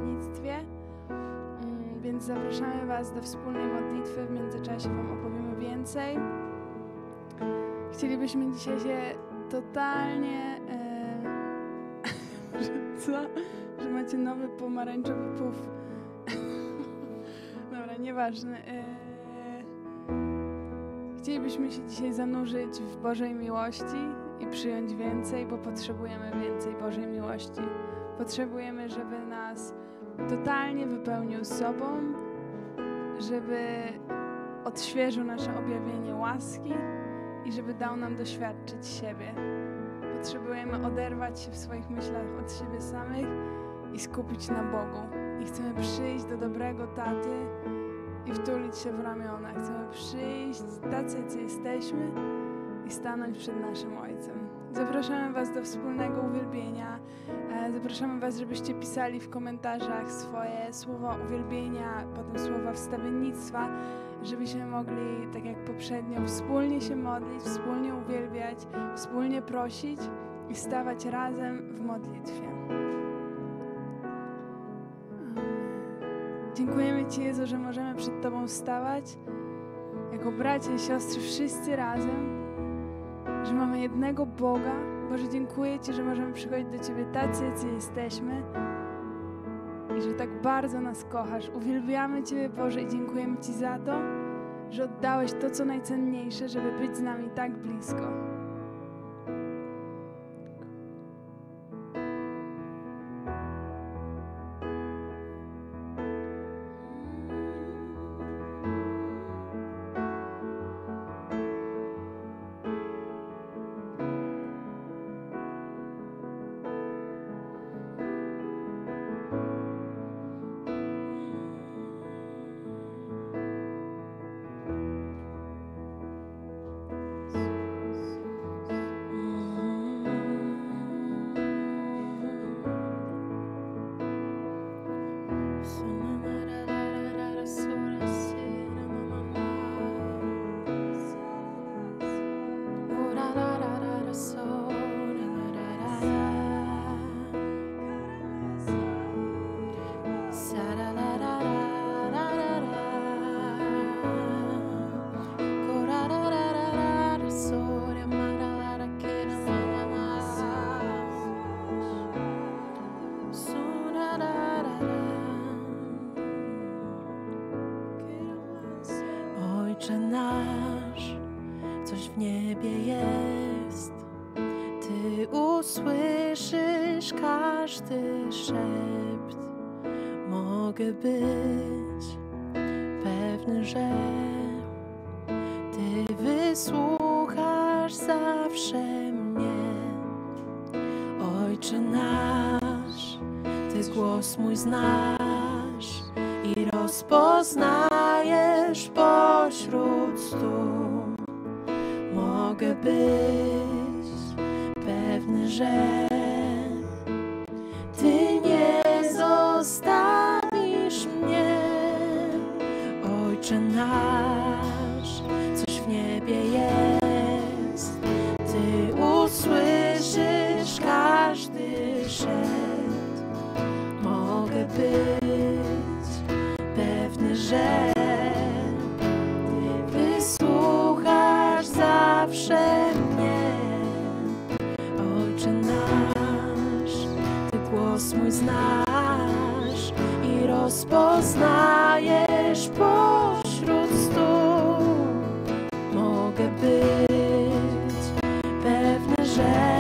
wstawiennictwie. Więc zapraszamy Was do wspólnej modlitwy. W międzyczasie Wam opowiemy więcej. Chcielibyśmy dzisiaj się totalnie... Że macie nowy pomarańczowy puf. Dobra, nieważne. Chcielibyśmy się dzisiaj zanurzyć w Bożej miłości i przyjąć więcej, bo potrzebujemy więcej Bożej miłości. Potrzebujemy, żeby nas totalnie wypełnił sobą, żeby odświeżył nasze objawienie łaski i żeby dał nam doświadczyć siebie. Potrzebujemy oderwać się w swoich myślach od siebie samych i skupić na Bogu. I chcemy przyjść do dobrego taty i wtulić się w ramiona. Chcemy przyjść tacy, jacy jesteśmy i stanąć przed naszym Ojcem. Zapraszamy Was do wspólnego uwielbienia. Zapraszamy Was, żebyście pisali w komentarzach swoje słowa uwielbienia, potem słowa wstawiennictwa, żebyśmy mogli, tak jak poprzednio, wspólnie się modlić, wspólnie uwielbiać, wspólnie prosić i stawać razem w modlitwie. Dziękujemy Ci, Jezu, że możemy przed Tobą stawać jako bracia i siostry, wszyscy razem, że mamy jednego Boga. Boże, dziękuję Ci, że możemy przychodzić do Ciebie tacy, jacy jesteśmy i że tak bardzo nas kochasz. Uwielbiamy Ciebie, Boże, i dziękujemy Ci za to, że oddałeś to, co najcenniejsze, żeby być z nami tak blisko. Ojcze nasz, coś w niebie jest, Ty usłyszysz każdy szept. Mogę być pewny, że Ty wysłuchasz zawsze mnie. Ojcze nasz, Ty głos mój znasz i rozpoznajesz pośród stu. Mogę być pewny, że Ty nie zostawisz mnie. Ojcze nasz, coś w niebie jest, Ty usłyszysz każdy szept. Mogę być pewny, że Ty wysłuchasz zawsze mnie. Ojcze nasz, Ty głos mój znasz i rozpoznajesz pośród stu. Mogę być pewny, że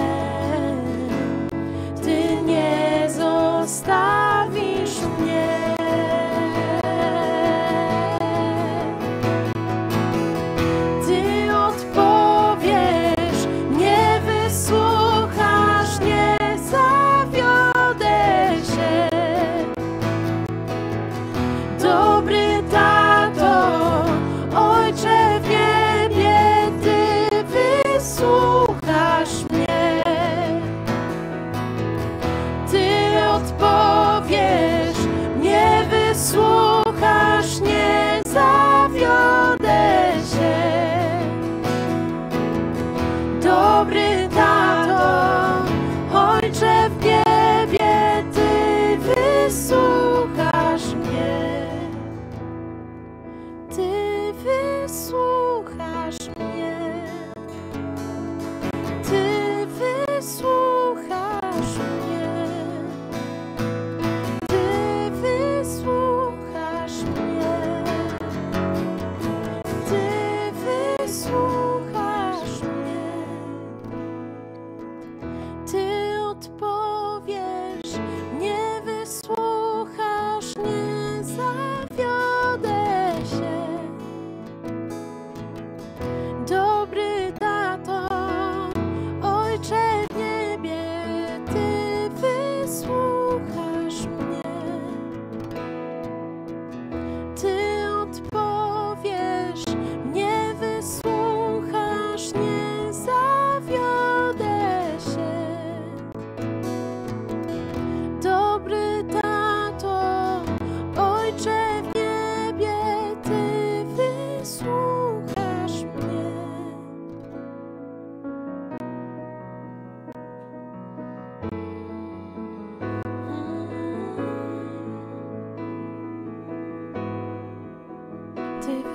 Ty nie zostawisz mnie. Ty odpowiesz, nie wysłuchasz, nie zawiodę się. Dobry tak.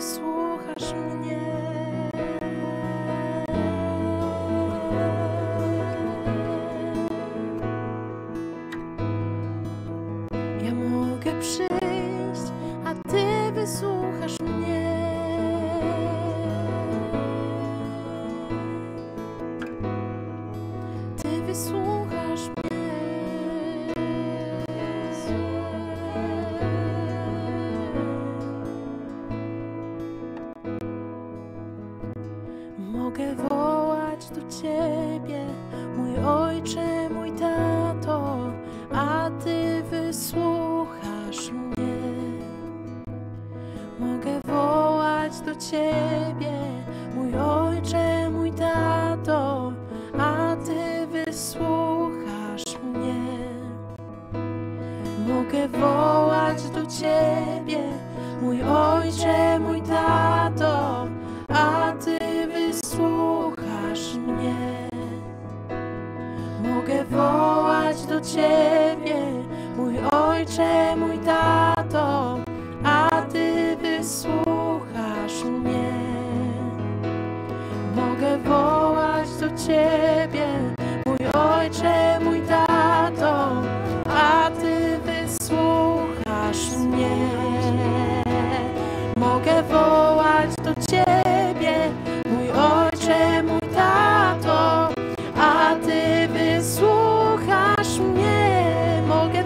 wysłuchasz mnie. Ja mogę przyjść, a Ty wysłuchasz mnie. Ty wysłuchasz mnie. Mogę wołać do Ciebie, mój Ojcze, mój Tato, a Ty wysłuchasz mnie. Mogę wołać do Ciebie, mój Ojcze, mój Tato, a Ty wysłuchasz mnie. Mogę wołać do Ciebie, mój Ojcze, mój Tato, a Ty wysłuchasz mnie. Mogę wołać do Ciebie, mój Ojcze, mój Tato, a Ty wysłuchasz mnie. Mogę wołać do Ciebie, mój Ojcze, mój Tato, a Ty wysłuchasz mnie. Mogę wołać do Ciebie, mój Ojcze, mój Tato, a Ty wysłuchasz mnie. Mogę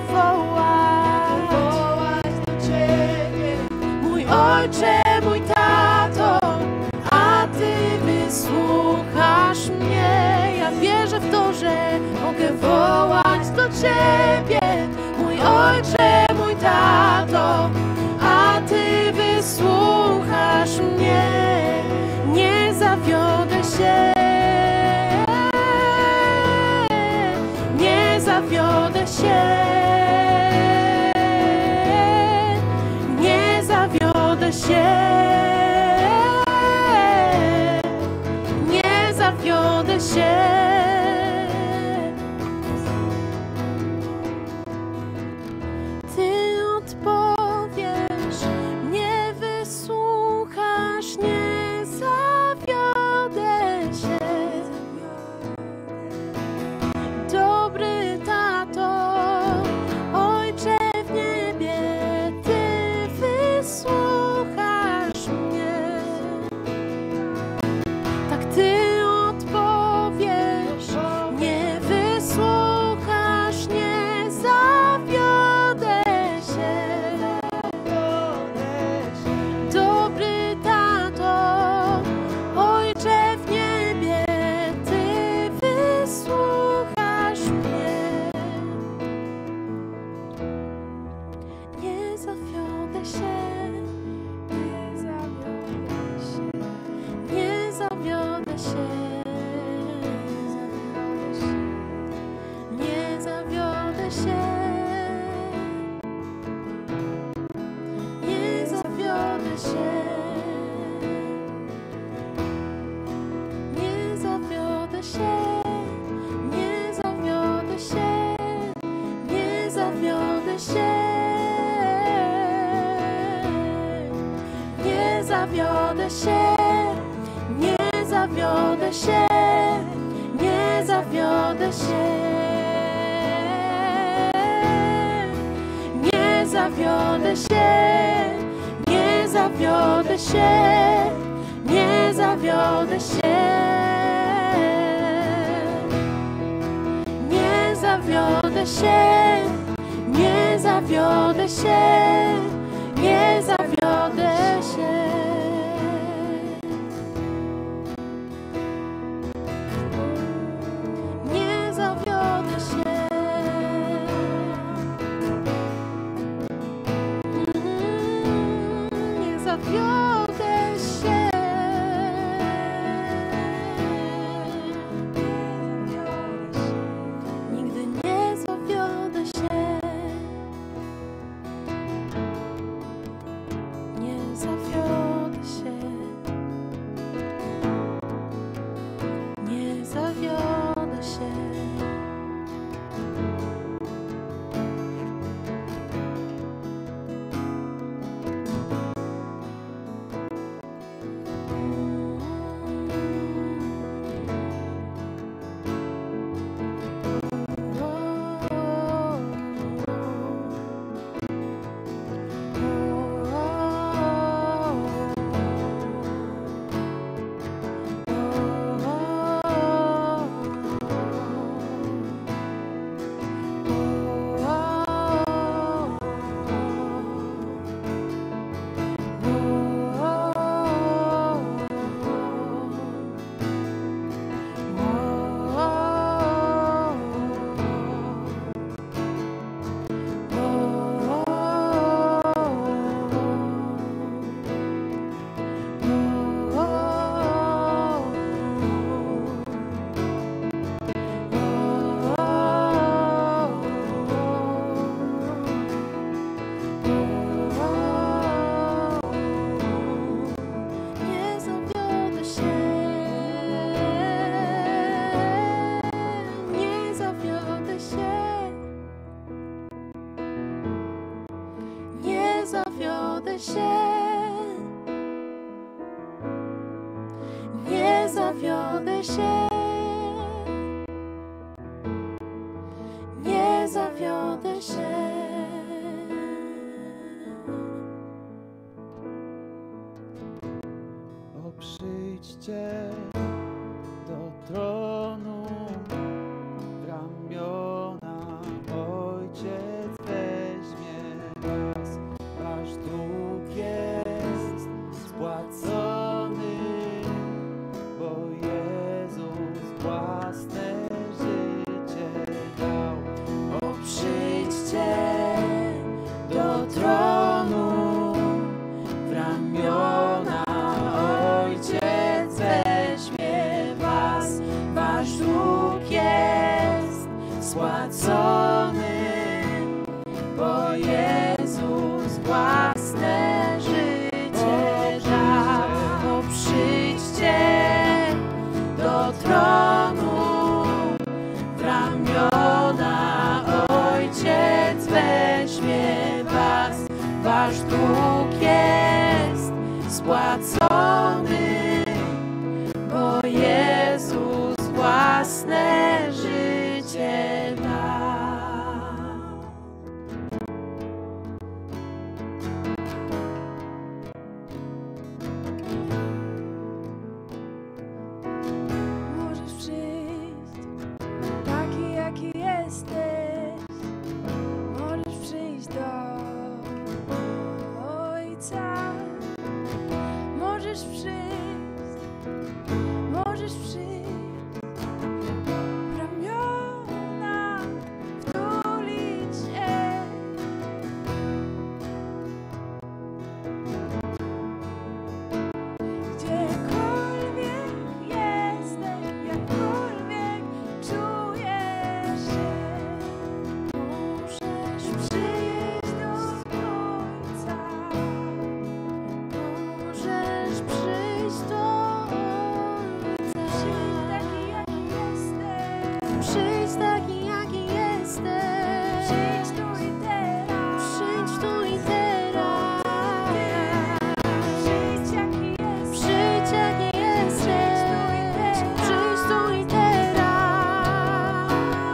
wołać do Ciebie, mój Ojcze, mój Tato, a Ty wysłuchasz mnie. Ja wierzę w to, że mogę wołać do Ciebie, mój Ojcze, mój Tato, a Ty wysłuchasz mnie. Nie zawiodę się, nie zawiodę się, nie zawiodę się, nie zawiodę się. Ty odpowiesz, mnie wysłuchasz, nie zawiodę się. Dobry Tato, Ojcze w niebie, Ty wysłuchasz mnie. Tak Ty odpowiesz, nie wysłuchasz, nie zawiodę się. Dobry Tato, Ojcze w niebie, Ty wysłuchasz mnie. Nie zawiodę się, nie zawiodę się, nie zawiodę się, nie zawiodę się, nie zawiodę się, nie zawiodę się, nie zawiodę się, nie zawiodę się, nie zawiodę się, nie zawiodę się, nie zawiodę się, nie zawiodę się, nie zawiodę się, nie zawiodę się, nie zawiodę się, nie zawiodę się, nie zawiodę się. Nie zawiodę się. Nie zawiodę się. Nigdy nie zawiodę się. Nie zawiodę się. Nie zawiodę się. zawiodę się. Nie zawiodę się. Nie zawiodę się. O, przyjdźcie do tronu, w ramiona Ojciec weźmie was. Wasz dług jest spłacony, bo Jezus własne życie dał. O, przyjdźcie do tronu, w ramiona Ojciec weźmie was. Wasz dług jest spłacony, bo Jezus własne życie dał. O, przyjdźcie do tronu, w ramiona Ojciec weźmie was. Wasz dług jest spłacony, bo Jezus własne życie dał. Możesz przyjść taki, jaki jesteś. Możesz przyjść do Ojca. Możesz przyjść, możesz przyjść. W ramiona wtulić się. Gdziekolwiek jesteś, jakkolwiek czujesz się, możesz przyjść do Ojca. Możesz przyjść do Ojca. Przyjdź taki, jaki jesteś. Przyjdź taki, jaki jesteś. Przyjdź tu i teraz. Przyjdź tu i teraz. Przyjdź jaki jesteś. Przyjdź jaki jesteś. Przyjdź tu i teraz.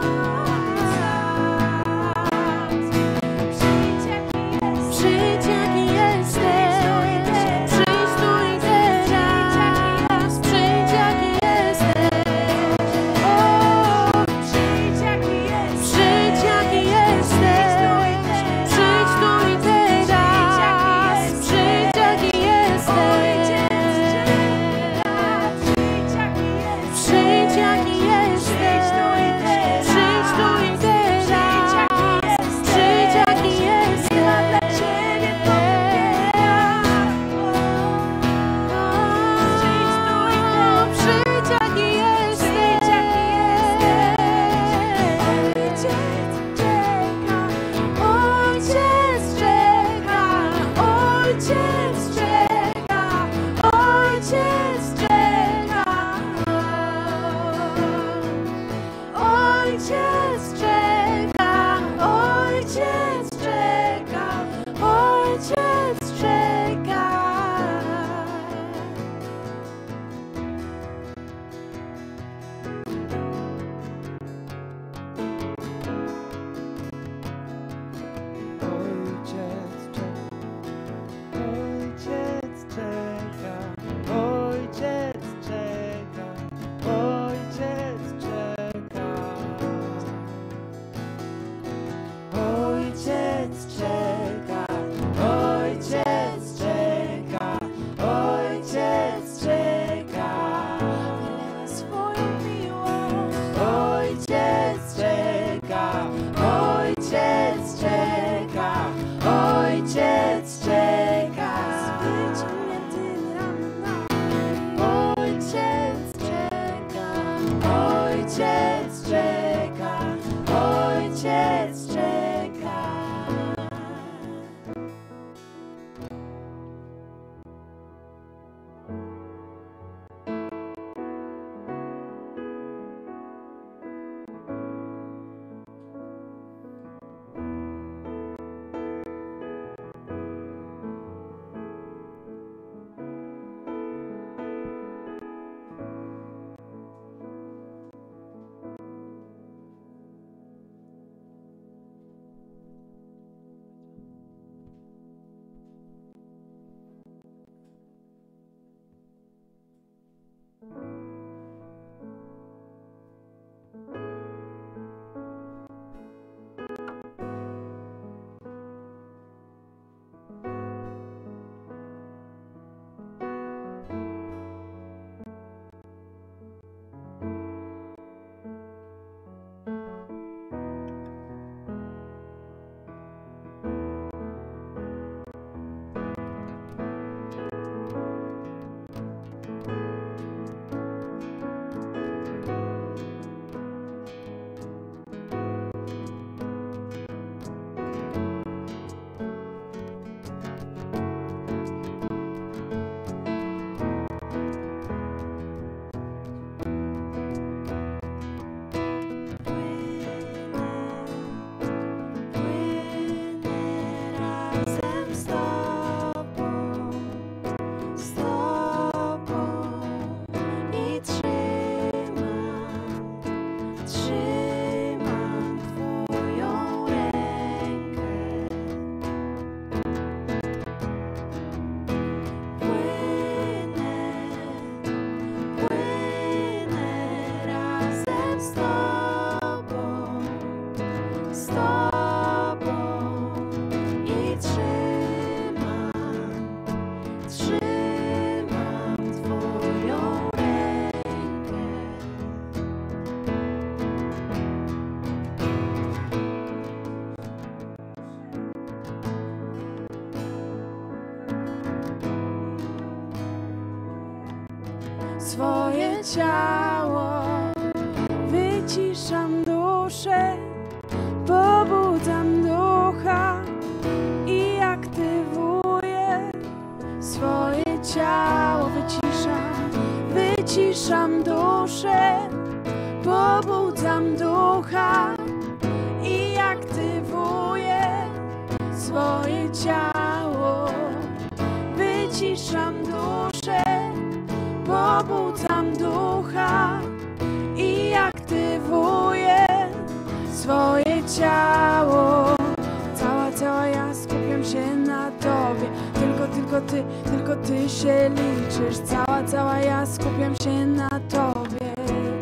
Przyjdź jaki jesteś. Przyjdź jaki jesteś. Przyjdź tu i teraz. Przyjdź jaki jesteś. O, Przyjdź jaki jesteś. przyjdź jaki jesteś. Przyjdź tu i teraz. Przyjdź jaki jesteś. Przyjdź jaki jesteś. Przyjdź tu i teraz. Przyjdź jaki Przyjdź jaki Ojciec czeka, Ojciec czeka, Ojciec czeka. Ojciec czeka, Ojciec czeka, Ojciec czeka. Ojciec czeka, Ojciec czeka, Ojciec czeka. Ojciec czeka, Ojciec swoje ciało. Wyciszam duszę, pobudzam ducha i aktywuję swoje ciało. Wyciszam duszę, pobudzam ducha i aktywuję swoje ciało. Wyciszam duszę, pobudzam ducha i aktywuję swoje ciało. Cała ja skupiam się na Tobie. Tylko Ty się liczysz. Cała ja skupiam się na Tobie.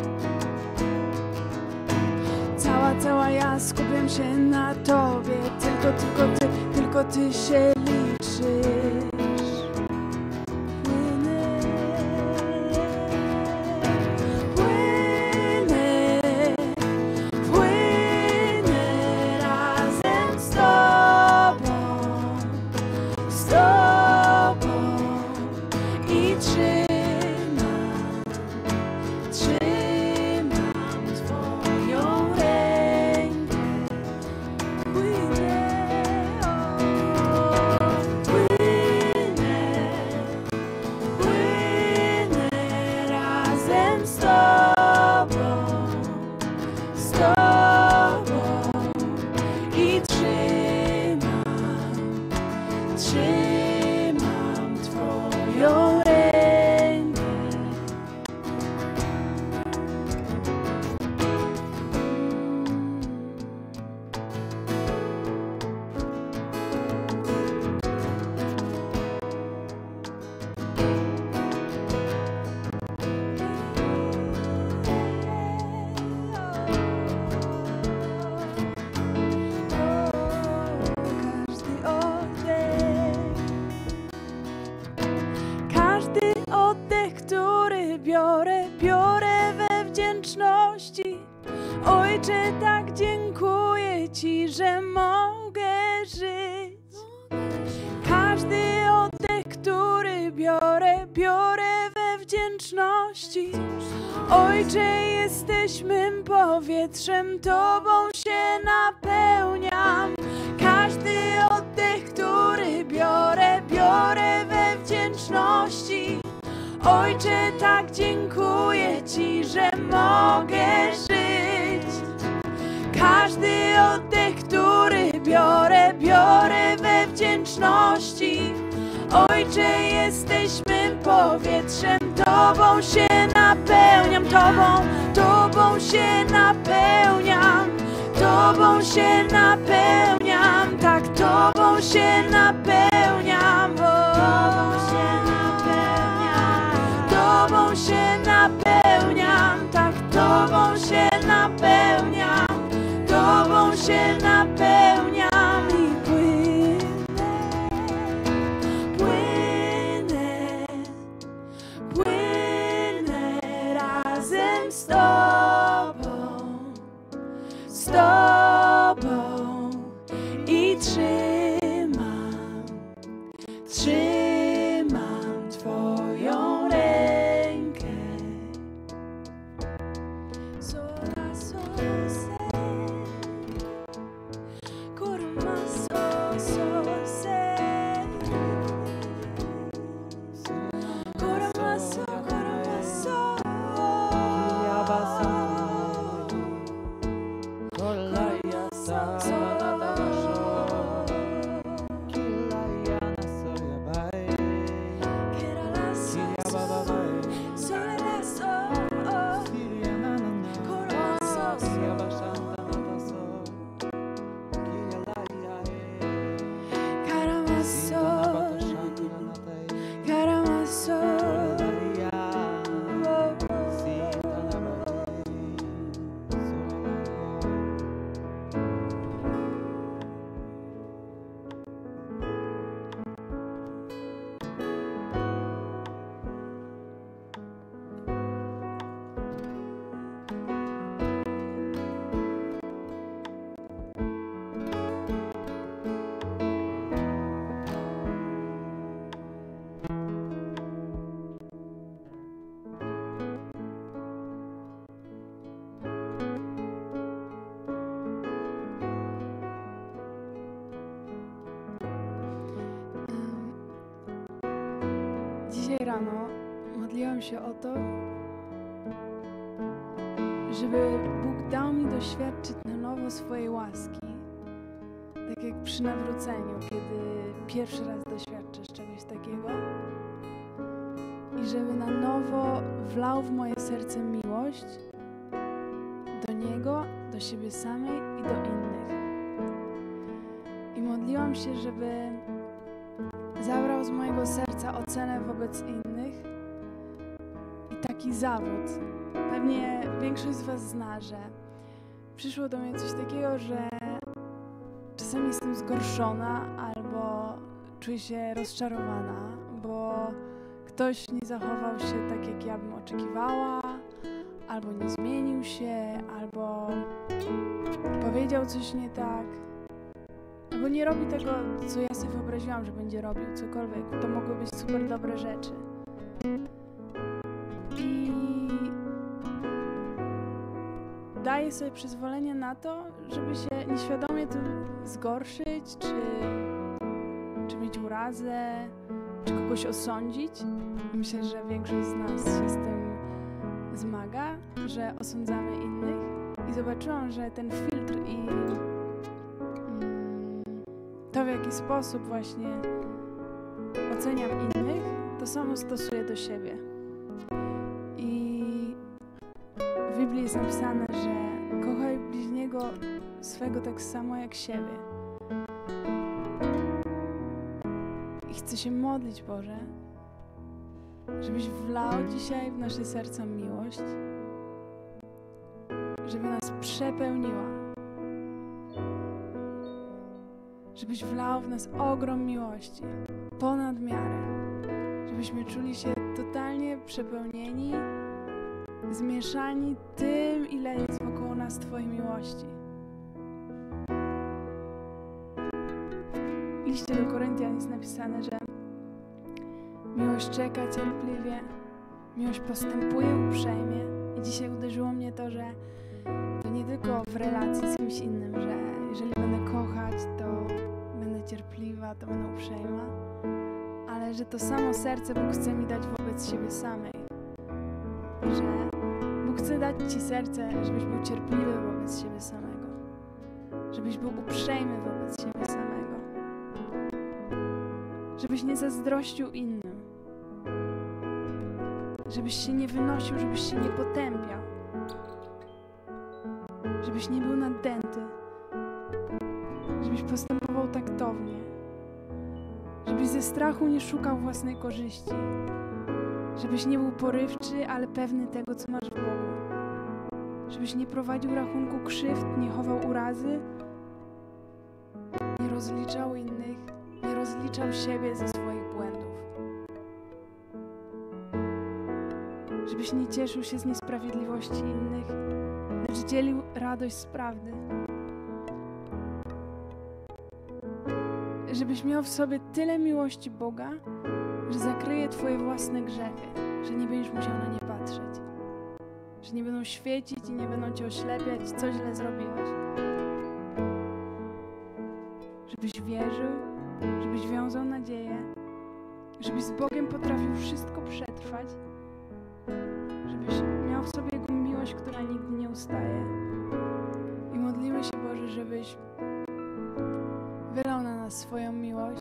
Cała ja skupiam się na Tobie. Tylko Ty się liczysz. Trzymam Twoją rękę. Każdy oddech, który biorę we wdzięczności. Ojcze, tak dziękuję Ci, że mogę żyć. Każdy oddech, który biorę we wdzięczności. Ojcze, jesteś mym powietrzem, Tobą się napełniam. Każdy oddech, który biorę we wdzięczności. Ojcze, tak dziękuję Ci, że mogę żyć. Każdy oddech, który biorę we wdzięczności. Ojcze, jesteś mym powietrzem, Tobą się napełniam, Tobą się napełniam, Tobą się napełniam, tak Tobą się napełniam, Tobą się napełniam, Tobą się napełniam, tak Tobą się napełniam, Tobą się napełniam i płynę razem z Tobą i trzymam Twoją rękę. Sola se, kurma se, kurma so. Dzisiaj rano modliłam się o to, żeby Bóg dał mi doświadczyć na nowo swojej łaski. Tak jak przy nawróceniu, kiedy pierwszy raz doświadczasz czegoś takiego. I żeby na nowo wlał w moje serce miłość do Niego, do siebie samej i do innych. I modliłam się, żeby zabrał z mojego serca ocenę wobec innych i taki zawód. Pewnie większość z was zna, że przyszło do mnie coś takiego, że czasami jestem zgorszona albo czuję się rozczarowana, bo ktoś nie zachował się tak, jak ja bym oczekiwała, albo nie zmienił się, albo powiedział coś nie tak, albo nie robi tego, co ja sobie wyobraziłam, że będzie robił, cokolwiek. To mogły być super dobre rzeczy. I daję sobie przyzwolenie na to, żeby się nieświadomie tym zgorszyć, czy mieć urazę, czy kogoś osądzić. Myślę, że większość z nas się z tym zmaga, że osądzamy innych. I zobaczyłam, że ten filtr i to, w jaki sposób właśnie oceniam innych, to samo stosuję do siebie. I w Biblii jest napisane, że kochaj bliźniego swego tak samo jak siebie. I chcę się modlić, Boże, żebyś wlał dzisiaj w nasze serca miłość, żeby nas przepełniła. Żebyś wlał w nas ogrom miłości, ponad miarę. Żebyśmy czuli się totalnie przepełnieni, zmieszani tym, ile jest wokół nas Twojej miłości. W liście do Koryntian jest napisane, że miłość czeka cierpliwie, miłość postępuje uprzejmie. I dzisiaj uderzyło mnie to, że to nie tylko w relacji z kimś innym, że jeżeli będę kochać, to będę cierpliwa, to będę uprzejma, ale że to samo serce Bóg chce mi dać wobec siebie samej. Że Bóg chce dać Ci serce, żebyś był cierpliwy wobec siebie samego. Żebyś był uprzejmy wobec siebie samego. Żebyś nie zazdrościł innym. Żebyś się nie wynosił, żebyś się nie potępiał. Żebyś nie był nadęty. Żebyś postępował taktownie. Żebyś ze strachu nie szukał własnej korzyści. Żebyś nie był porywczy, ale pewny tego, co masz w Bogu. Żebyś nie prowadził rachunku krzywd, nie chował urazy, nie rozliczał innych, nie rozliczał siebie ze swoich błędów. Żebyś nie cieszył się z niesprawiedliwości innych, lecz dzielił radość z prawdy. Żebyś miał w sobie tyle miłości Boga, że zakryje Twoje własne grzechy, że nie będziesz musiał na nie patrzeć, że nie będą świecić i nie będą Cię oślepiać, co źle zrobiłeś. Żebyś wierzył, żebyś wiązał nadzieję, żebyś z Bogiem potrafił wszystko przetrwać, żebyś miał w sobie Jego miłość, która nigdy nie ustaje. I modlimy się, Boże, żebyś wylał na nas swoją miłość,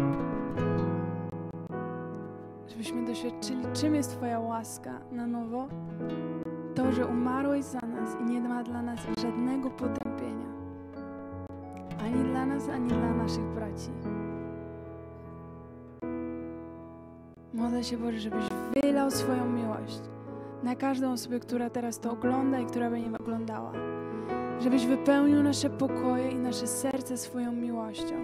żebyśmy doświadczyli, czym jest Twoja łaska na nowo, to, że umarłeś za nas i nie ma dla nas żadnego potępienia, ani dla nas, ani dla naszych braci. Modlę się, Boże, żebyś wylał swoją miłość na każdą osobę, która teraz to ogląda i która będzie oglądała. Żebyś wypełnił nasze pokoje i nasze serce swoją miłością.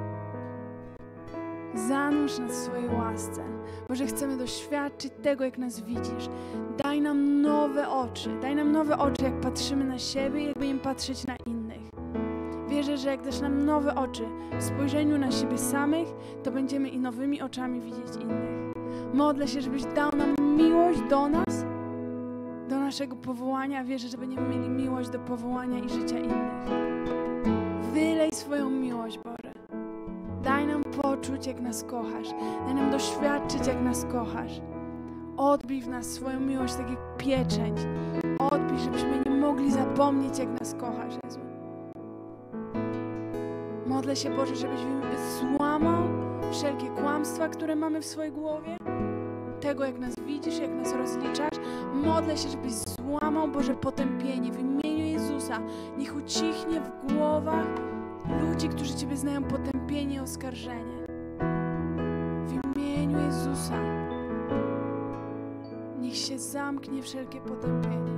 Zanurz nas w swojej łasce. Boże, chcemy doświadczyć tego, jak nas widzisz. Daj nam nowe oczy. Daj nam nowe oczy, jak patrzymy na siebie i jak będziemy patrzeć na innych. Wierzę, że jak dasz nam nowe oczy w spojrzeniu na siebie samych, to będziemy i nowymi oczami widzieć innych. Modlę się, żebyś dał nam miłość do nas, do naszego powołania. Wierzę, że będziemy mieli miłość do powołania i życia innych. Wylej swoją miłość, Boże. Daj nam poczuć, jak nas kochasz. Daj nam doświadczyć, jak nas kochasz. Odbij w nas swoją miłość, tak jak pieczęć. Odbij, żebyśmy nie mogli zapomnieć, jak nas kochasz, Jezu. Modlę się, Boże, żebyś złamał wszelkie kłamstwa, które mamy w swojej głowie. Tego, jak nas widzisz, jak nas rozliczasz. Modlę się, żebyś złamał, Boże, potępienie w imieniu Jezusa. Niech ucichnie w głowach ludzi, którzy Ciebie znają, potępienie i oskarżenie. W imieniu Jezusa. Niech się zamknie wszelkie potępienie.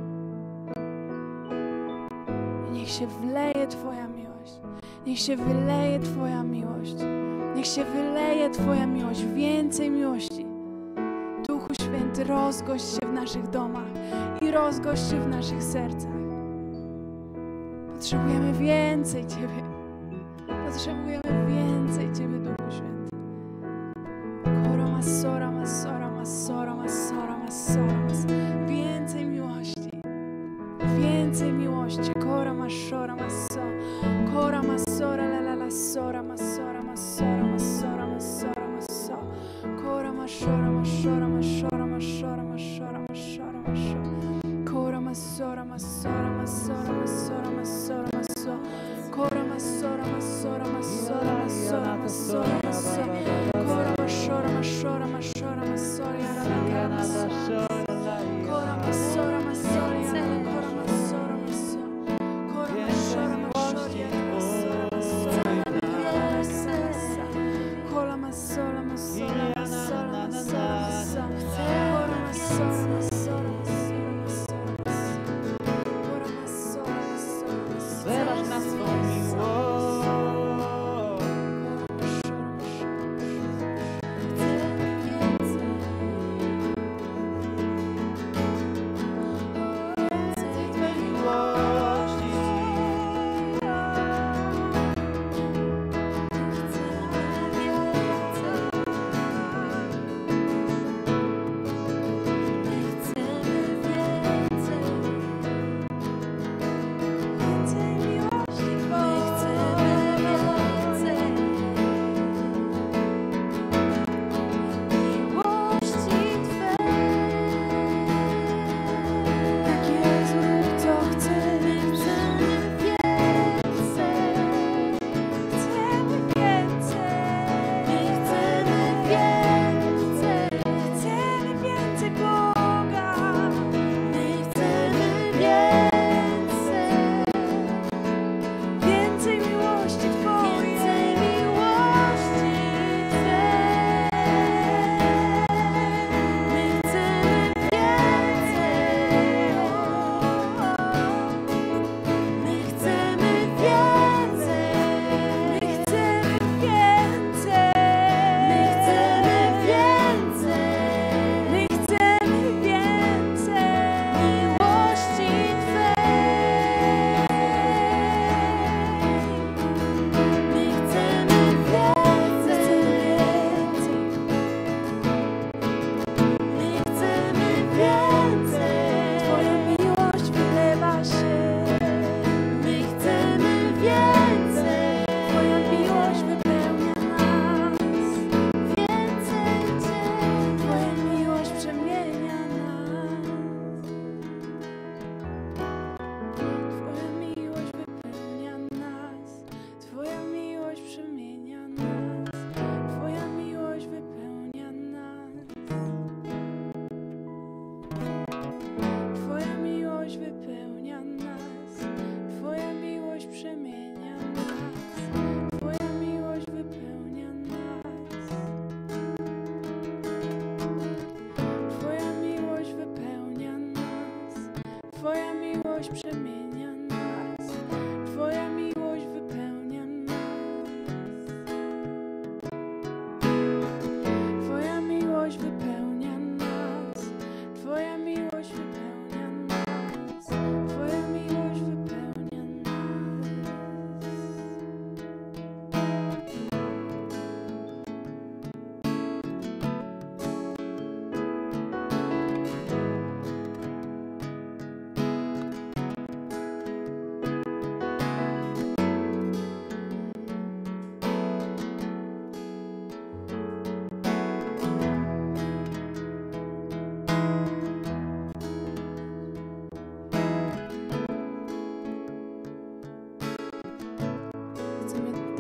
I niech się wleje Twoja miłość. Niech się wyleje Twoja miłość. Niech się wyleje Twoja miłość. Więcej miłości. Duchu Święty, rozgość się w naszych domach i rozgość się w naszych sercach. Potrzebujemy więcej Ciebie. Potrzebujemy więcej Ciebie, Duchu Święty. Kora masora, masora, masora, masora, masora, masora. Więcej miłości. Więcej miłości. Kora masora, masora. Kora masora, la la la sora, masora, masora, masora, masora, masora. Kora masora, masora, masora, masora, masora, masora, masora. Kora masora, masora, masora, masora, masora, masora. Kora masora, masora, masora, masora, masora, masora. Kora masora, masora, masora, masora, la la la masora. Kora masora, masora, la la kora masora, masora. Kora masora, masora, masora, masora, masora. Kora masora, masora, masora, masora, masora.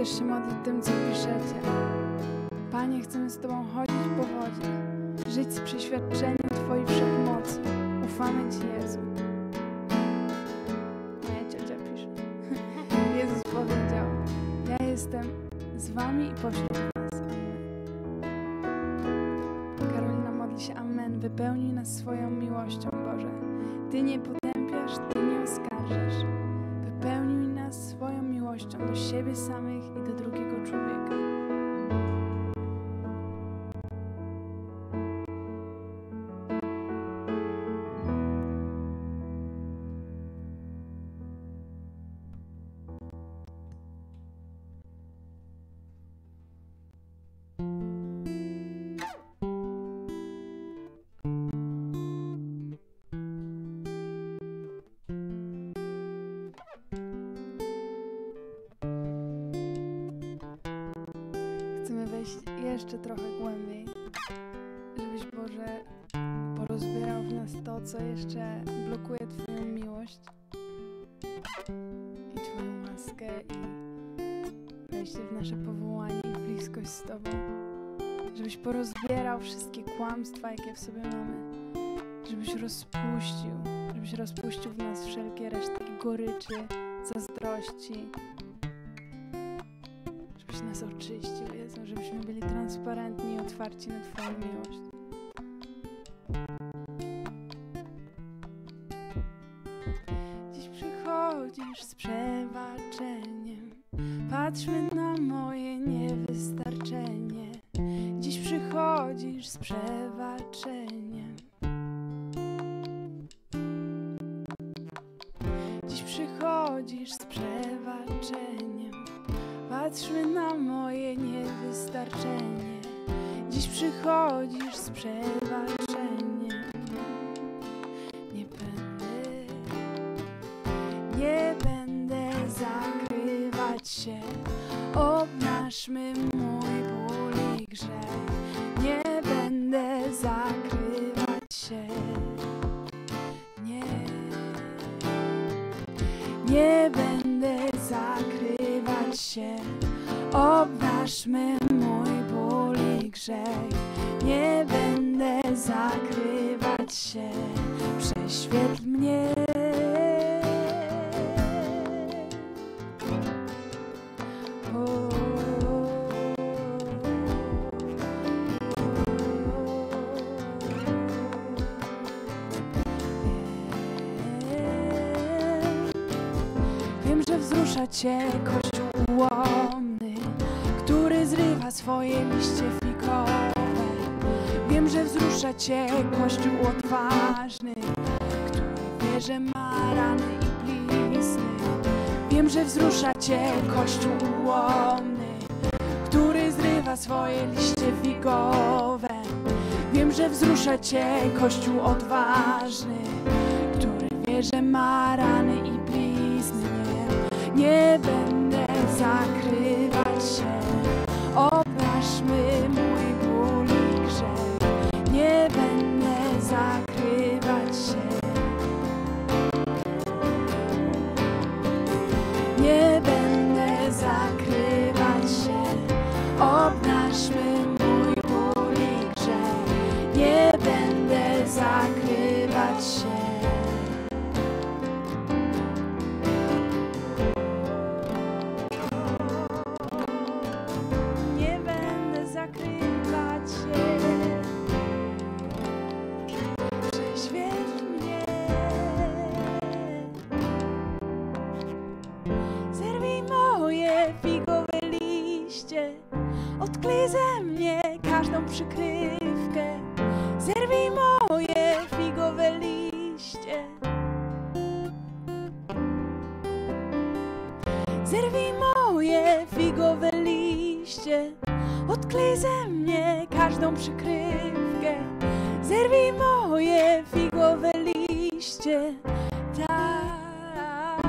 też się modlić tym, co piszecie. Panie, chcemy z Tobą chodzić po wodzie, żyć z przeświadczeniem Twojej wszechmocy. Ufamy Ci, Jezu. Moja ciocia pisze. Jezus powiedział: ja jestem z Wami i pośród Was. Amen. Karolina modli się: amen. Wypełnij nas swoją miłością, Boże. Ty nie potępiasz, Ty nie oskarżasz. Wypełnij nas swoją miłością do siebie samych i do drugiego człowieka. Chcemy wejść jeszcze trochę głębiej, żebyś, Boże, porozbierał w nas to, co jeszcze blokuje Twoją miłość i Twoją łaskę i wejście w nasze powołanie i bliskość z Tobą. Żebyś porozbierał wszystkie kłamstwa, jakie w sobie mamy. Żebyś rozpuścił w nas wszelkie resztki goryczy, zazdrości. Żebyś nas oczyścił, Jezu, żebyśmy byli transparentni i otwarci na Twoją miłość. Dziś przychodzisz z przebaczeniem, patrzmy na moje niewystarczenie. Dziś przychodzisz z przebaczeniem. Dziś przychodzisz z przebaczeniem. Patrzmy na moje niewystarczenie. Dziś przychodzisz z przebaczeniem. Nie będę zakrywać się. Obnażmy mój ból i grzech. Nie będę zakrywać się. Nie będę zakrywać się. Obnażmy mój ból i grzech. Nie będę zakrywać się. Prześwietl mnie. Wzrusza Cię Kościół ułomny, który zrywa swoje liście figowe. Wiem, że wzrusza Cię Kościół odważny, który wie, że ma rany i blizny. Wiem, że wzrusza Cię Kościół ułomny, który zrywa swoje liście figowe. Wiem, że wzrusza Cię Kościół odważny, który wie, że ma rany i blizny. Nie będę zakrywać się. Obnażmy mój ból i grzech. Nie będę zakrywać się. Nie będę zakrywać się. Obnażmy mój ból i grzech. Nie będę zakrywać się. Odklej ze mnie każdą przykrywkę. Zerwij moje figowe liście. Zerwij moje figowe liście. Odklej ze mnie każdą przykrywkę. Zerwij moje figowe liście. Tak.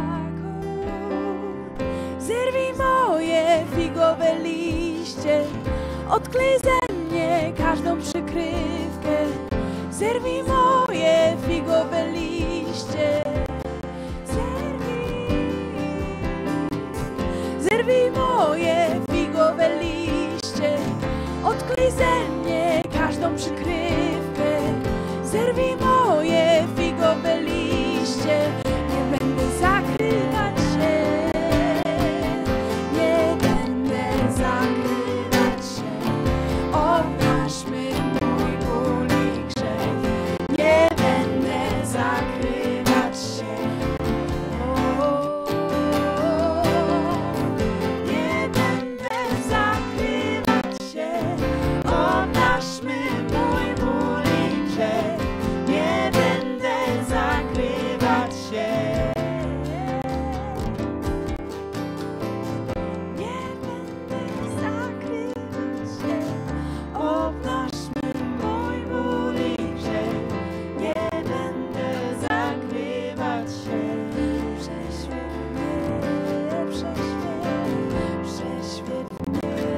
Zerwij moje figowe liście. Odklej ze mnie każdą przykrywkę. Zerwij moje figowe liście. Zerwij Zerwij moje figowe liście, odklej ze mnie każdą przykrywkę. Zerwij moje figowe liście, nie będę zakrywać się, nie będę zakrywać się. Obnażmy mój ból i grzech, nie będę zakrywać się. Nie będę zakrywać się. Obnażmy mój ból i grzech, nie będę zakrywać się. Nie będę zakrywać się. Obnażmy mój ból i grzech, nie będę zakrywać się. Prześwieć mnie, prześwieć mnie,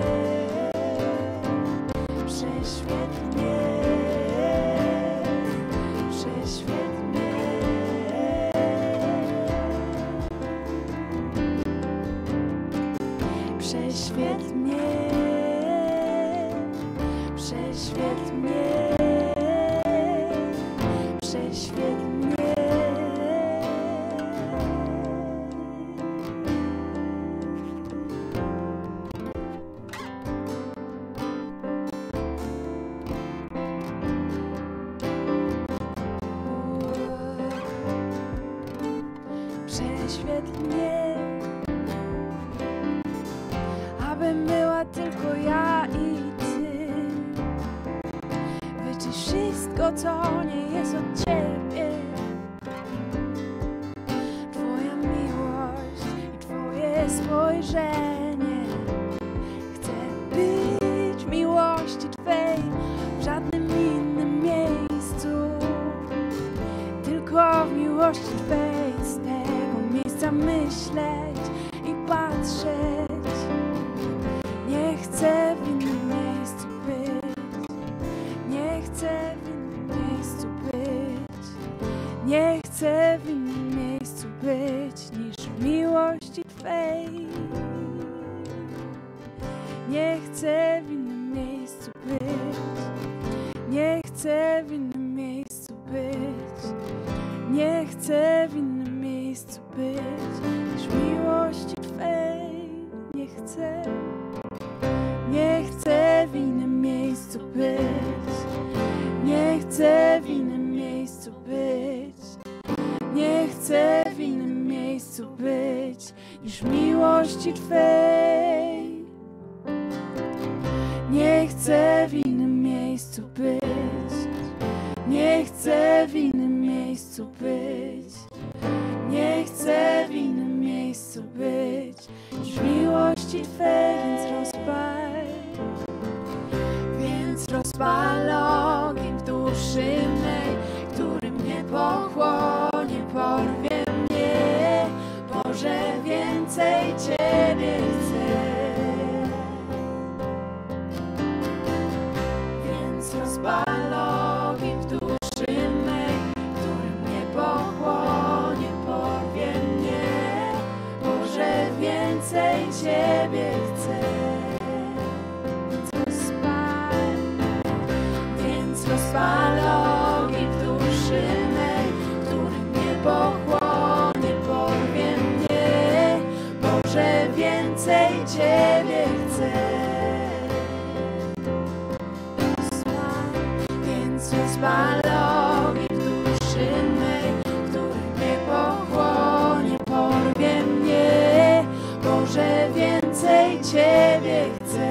prześwieć mnie, prześwieć mnie. Prześwieć mnie, prześwieć mnie, prześwieć mnie. Prześwietl mnie, abym była tylko ja i Ty. Wyczyść wszystko, co nie jest od Ciebie. Twoja miłość i Twoje spojrzenie. Chcę być w miłości Twej w żadnym innym miejscu, tylko w miłości Twej. Z tego miejsca myśleć i patrzeć. Nie chcę w innym miejscu być. Nie chcę w innym miejscu być. Nie chcę w innym miejscu być niż w miłości Twej. Nie chcę w innym miejscu być. Nie chcę w innym miejscu być. Nie chcę w innym miejscu być niż w miłości Twej. Nie chcę. Nie chcę w innym miejscu być. Nie chcę w innym miejscu być. Nie chcę w innym miejscu być niż w miłości Twej. Nie chcę w innym miejscu być. Nie chcę w innym miejscu być. Nie chcę w innym miejscu być niż w miłości Twej, więc rozpal ogień w duszy mej, który mnie pochłonie, porwie mnie. Boże, więcej Ciebie chcę. Więc rozpal ogień w duszy mej, który mnie pochłonie, porwie mnie. Boże, więcej Ciebie chcę. Rozpal ogień w duszy mej, który mnie pochłonie, porwie mnie. Boże, więcej Ciebie chcę. Więc rozpal ogień w duszy mej, który mnie pochłonie, porwie mnie. Boże, więcej Ciebie chcę.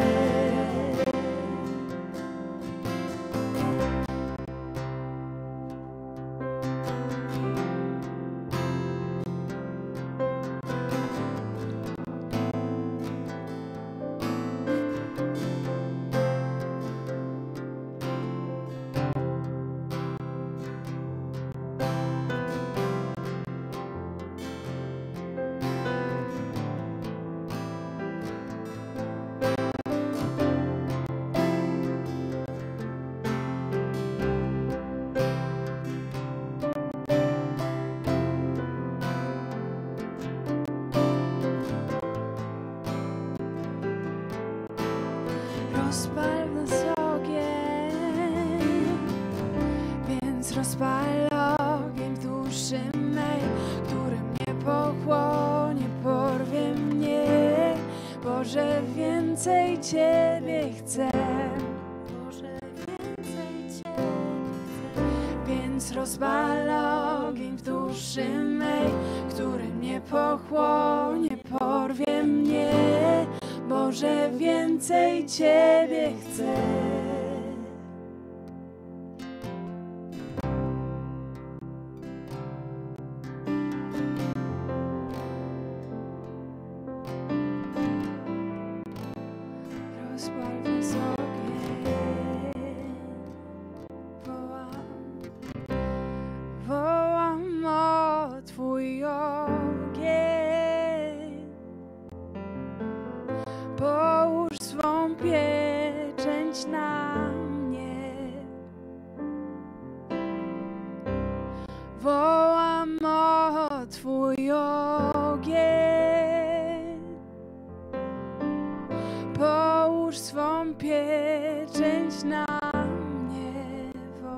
rozpal ogień w duszy mej, który mnie pochłonie, porwie mnie. Boże, więcej Ciebie chcę. Boże, więcej Ciebie chcę. Więc rozpal ogień w duszy mej, który mnie pochłonie, porwie mnie. Boże, więcej Ciebie chcę. Rozpal w nas ogień. Wołam o Twój ogień. Połóż swą pieczęć na mnie. Wołam o Twój ogień. Połóż swą pieczęć na mnie.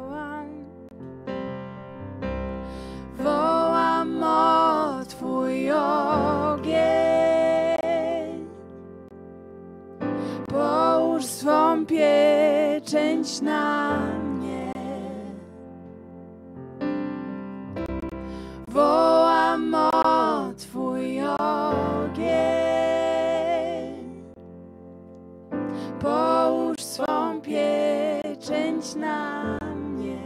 Wołam o Twój ogień. Połóż swą pieczęć na mnie. Wołam o Twój ogień. Połóż swą pieczęć na mnie.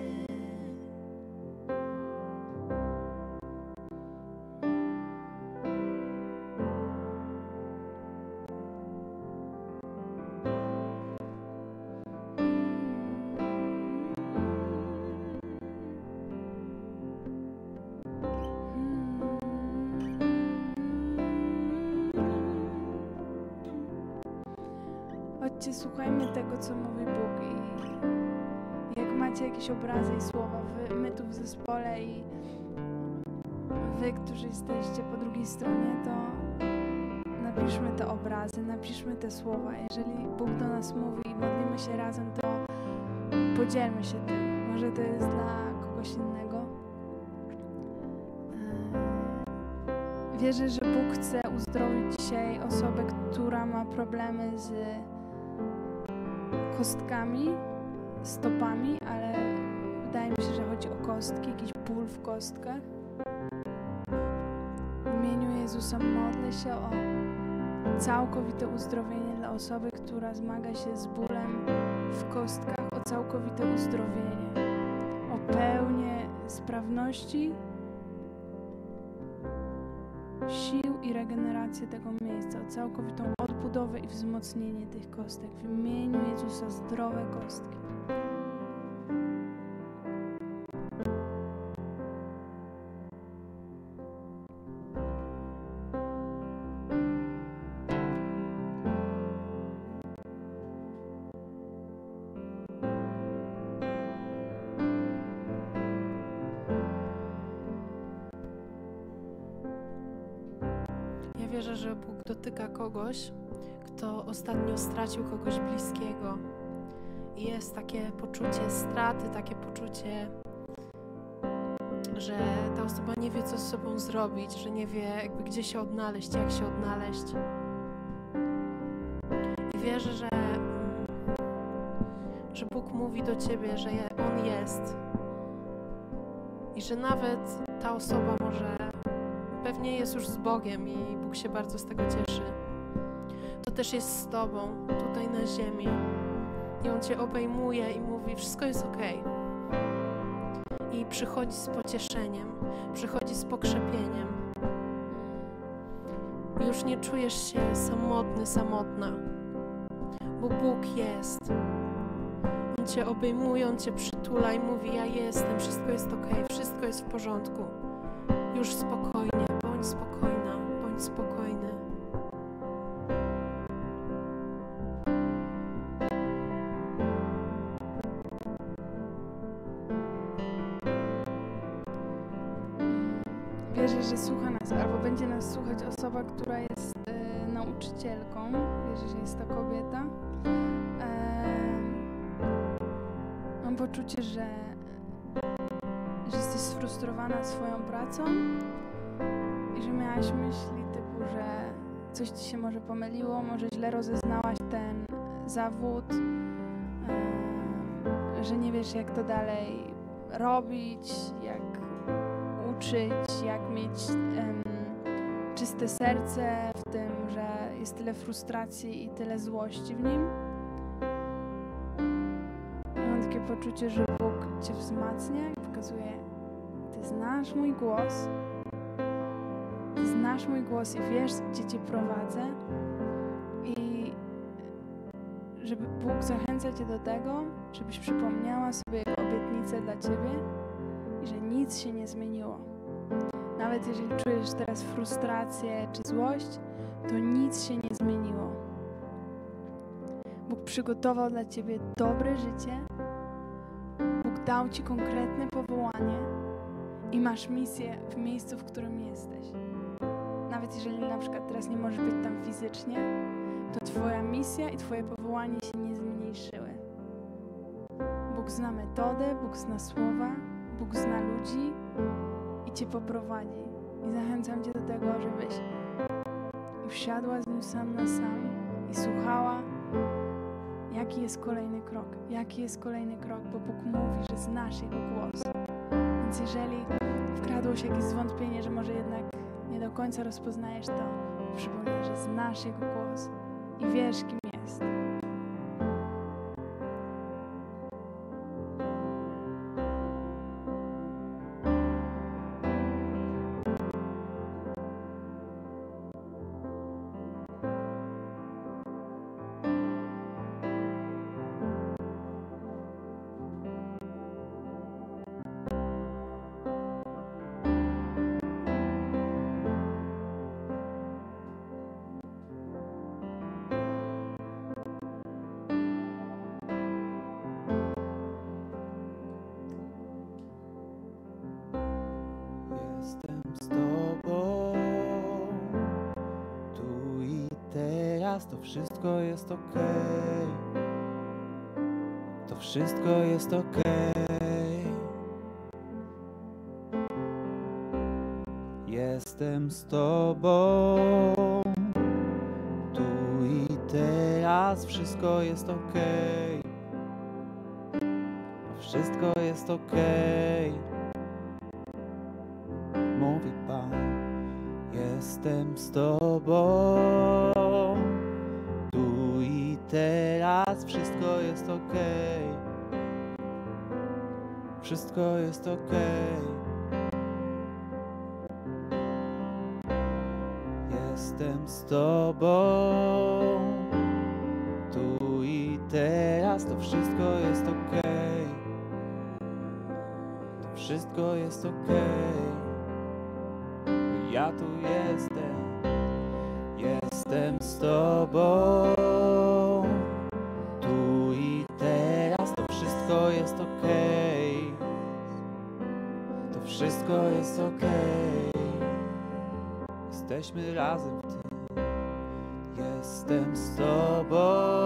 Chodźcie, słuchajmy tego, co mówi Bóg, i jak macie jakieś obrazy i słowa, my tu w zespole i wy, którzy jesteście po drugiej stronie, to napiszmy te obrazy, napiszmy te słowa. Jeżeli Bóg do nas mówi i modlimy się razem, to podzielmy się tym. Może to jest dla kogoś innego. Wierzę, że Bóg chce uzdrowić dzisiaj osobę, która ma problemy z kostkami, stopami, ale wydaje mi się, że chodzi o kostki, jakiś ból w kostkach. W imieniu Jezusa modlę się o całkowite uzdrowienie dla osoby, która zmaga się z bólem w kostkach, o całkowite uzdrowienie, o pełnię sprawności, sił i regenerację tego miejsca, o całkowitą odbudowę i wzmocnienie tych kostek. W imieniu Jezusa zdrowe kostki. Wierzę, że Bóg dotyka kogoś, kto ostatnio stracił kogoś bliskiego. I jest takie poczucie straty, takie poczucie, że ta osoba nie wie, co z sobą zrobić, że nie wie, jakby gdzie się odnaleźć, jak się odnaleźć. I wierzę, że Bóg mówi do ciebie, że On jest. I że nawet ta osoba może pewnie jest już z Bogiem i Bóg się bardzo z tego cieszy. To też jest z tobą, tutaj na ziemi. I On cię obejmuje i mówi, wszystko jest okej. I przychodzi z pocieszeniem, przychodzi z pokrzepieniem. I już nie czujesz się samotny, samotna, bo Bóg jest. On cię obejmuje, On cię przytula i mówi, ja jestem, wszystko jest okej, wszystko jest w porządku. Już spokojnie, bądź spokojna, bądź spokojny. Wierzę, że słucha nas, albo będzie nas słuchać osoba, która jest nauczycielką. Wierzę, że jest to kobieta. Mam poczucie, że sfrustrowana swoją pracą i że miałaś myśli typu, że coś ci się może pomyliło, może źle rozeznałaś ten zawód, że nie wiesz, jak to dalej robić, jak uczyć, jak mieć czyste serce w tym, że jest tyle frustracji i tyle złości w nim. I mam takie poczucie, że Bóg cię wzmacnia i pokazuje: ty znasz mój głos, ty znasz mój głos i wiesz, gdzie cię prowadzę, i żeby Bóg zachęca cię do tego, żebyś przypomniała sobie Jego obietnicę dla ciebie i że nic się nie zmieniło. Nawet jeżeli czujesz teraz frustrację czy złość, to nic się nie zmieniło. Bóg przygotował dla ciebie dobre życie, Bóg dał ci konkretne powołanie i masz misję w miejscu, w którym jesteś. Nawet jeżeli na przykład teraz nie możesz być tam fizycznie, to twoja misja i twoje powołanie się nie zmniejszyły. Bóg zna metodę, Bóg zna słowa, Bóg zna ludzi i cię poprowadzi. I zachęcam cię do tego, żebyś usiadła z Nim sam na sam i słuchała, jaki jest kolejny krok. Jaki jest kolejny krok, bo Bóg mówi, że znasz Jego głos. Więc jeżeli wkradło się jakieś zwątpienie, że może jednak nie do końca rozpoznajesz to, przypomnij, że znasz Jego głos i wiesz, kim jest. Jestem z Tobą, tu i teraz, to wszystko jest okej. To wszystko jest okej. Jestem z Tobą, tu i teraz, wszystko jest okej. To wszystko jest okej. Mówi Pan, jestem z Tobą, tu i teraz, wszystko jest okej. Wszystko jest okej. Jestem z Tobą, tu i teraz, to wszystko jest okej. To wszystko jest okej. Ja tu jestem z Tobą, tu i teraz, to wszystko jest okej. To wszystko jest okej. Jesteśmy razem w tym. Jestem z Tobą,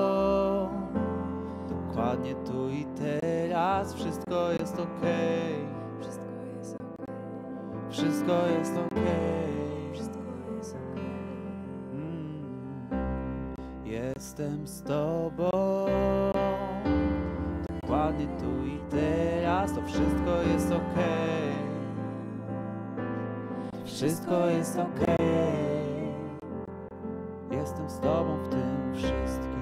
dokładnie tu i teraz, wszystko jest okej. Wszystko jest okej. Wszystko jest okej. Jestem z Tobą, dokładnie tu i teraz, to wszystko jest okej. Wszystko jest okej. Jestem z Tobą w tym wszystkim.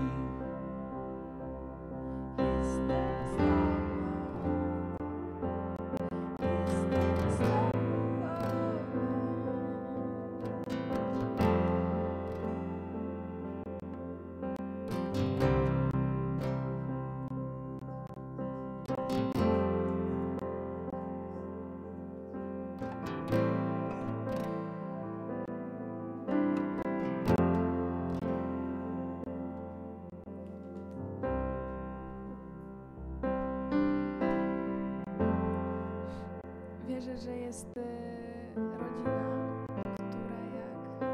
Wierzę, że jest rodzina, która jak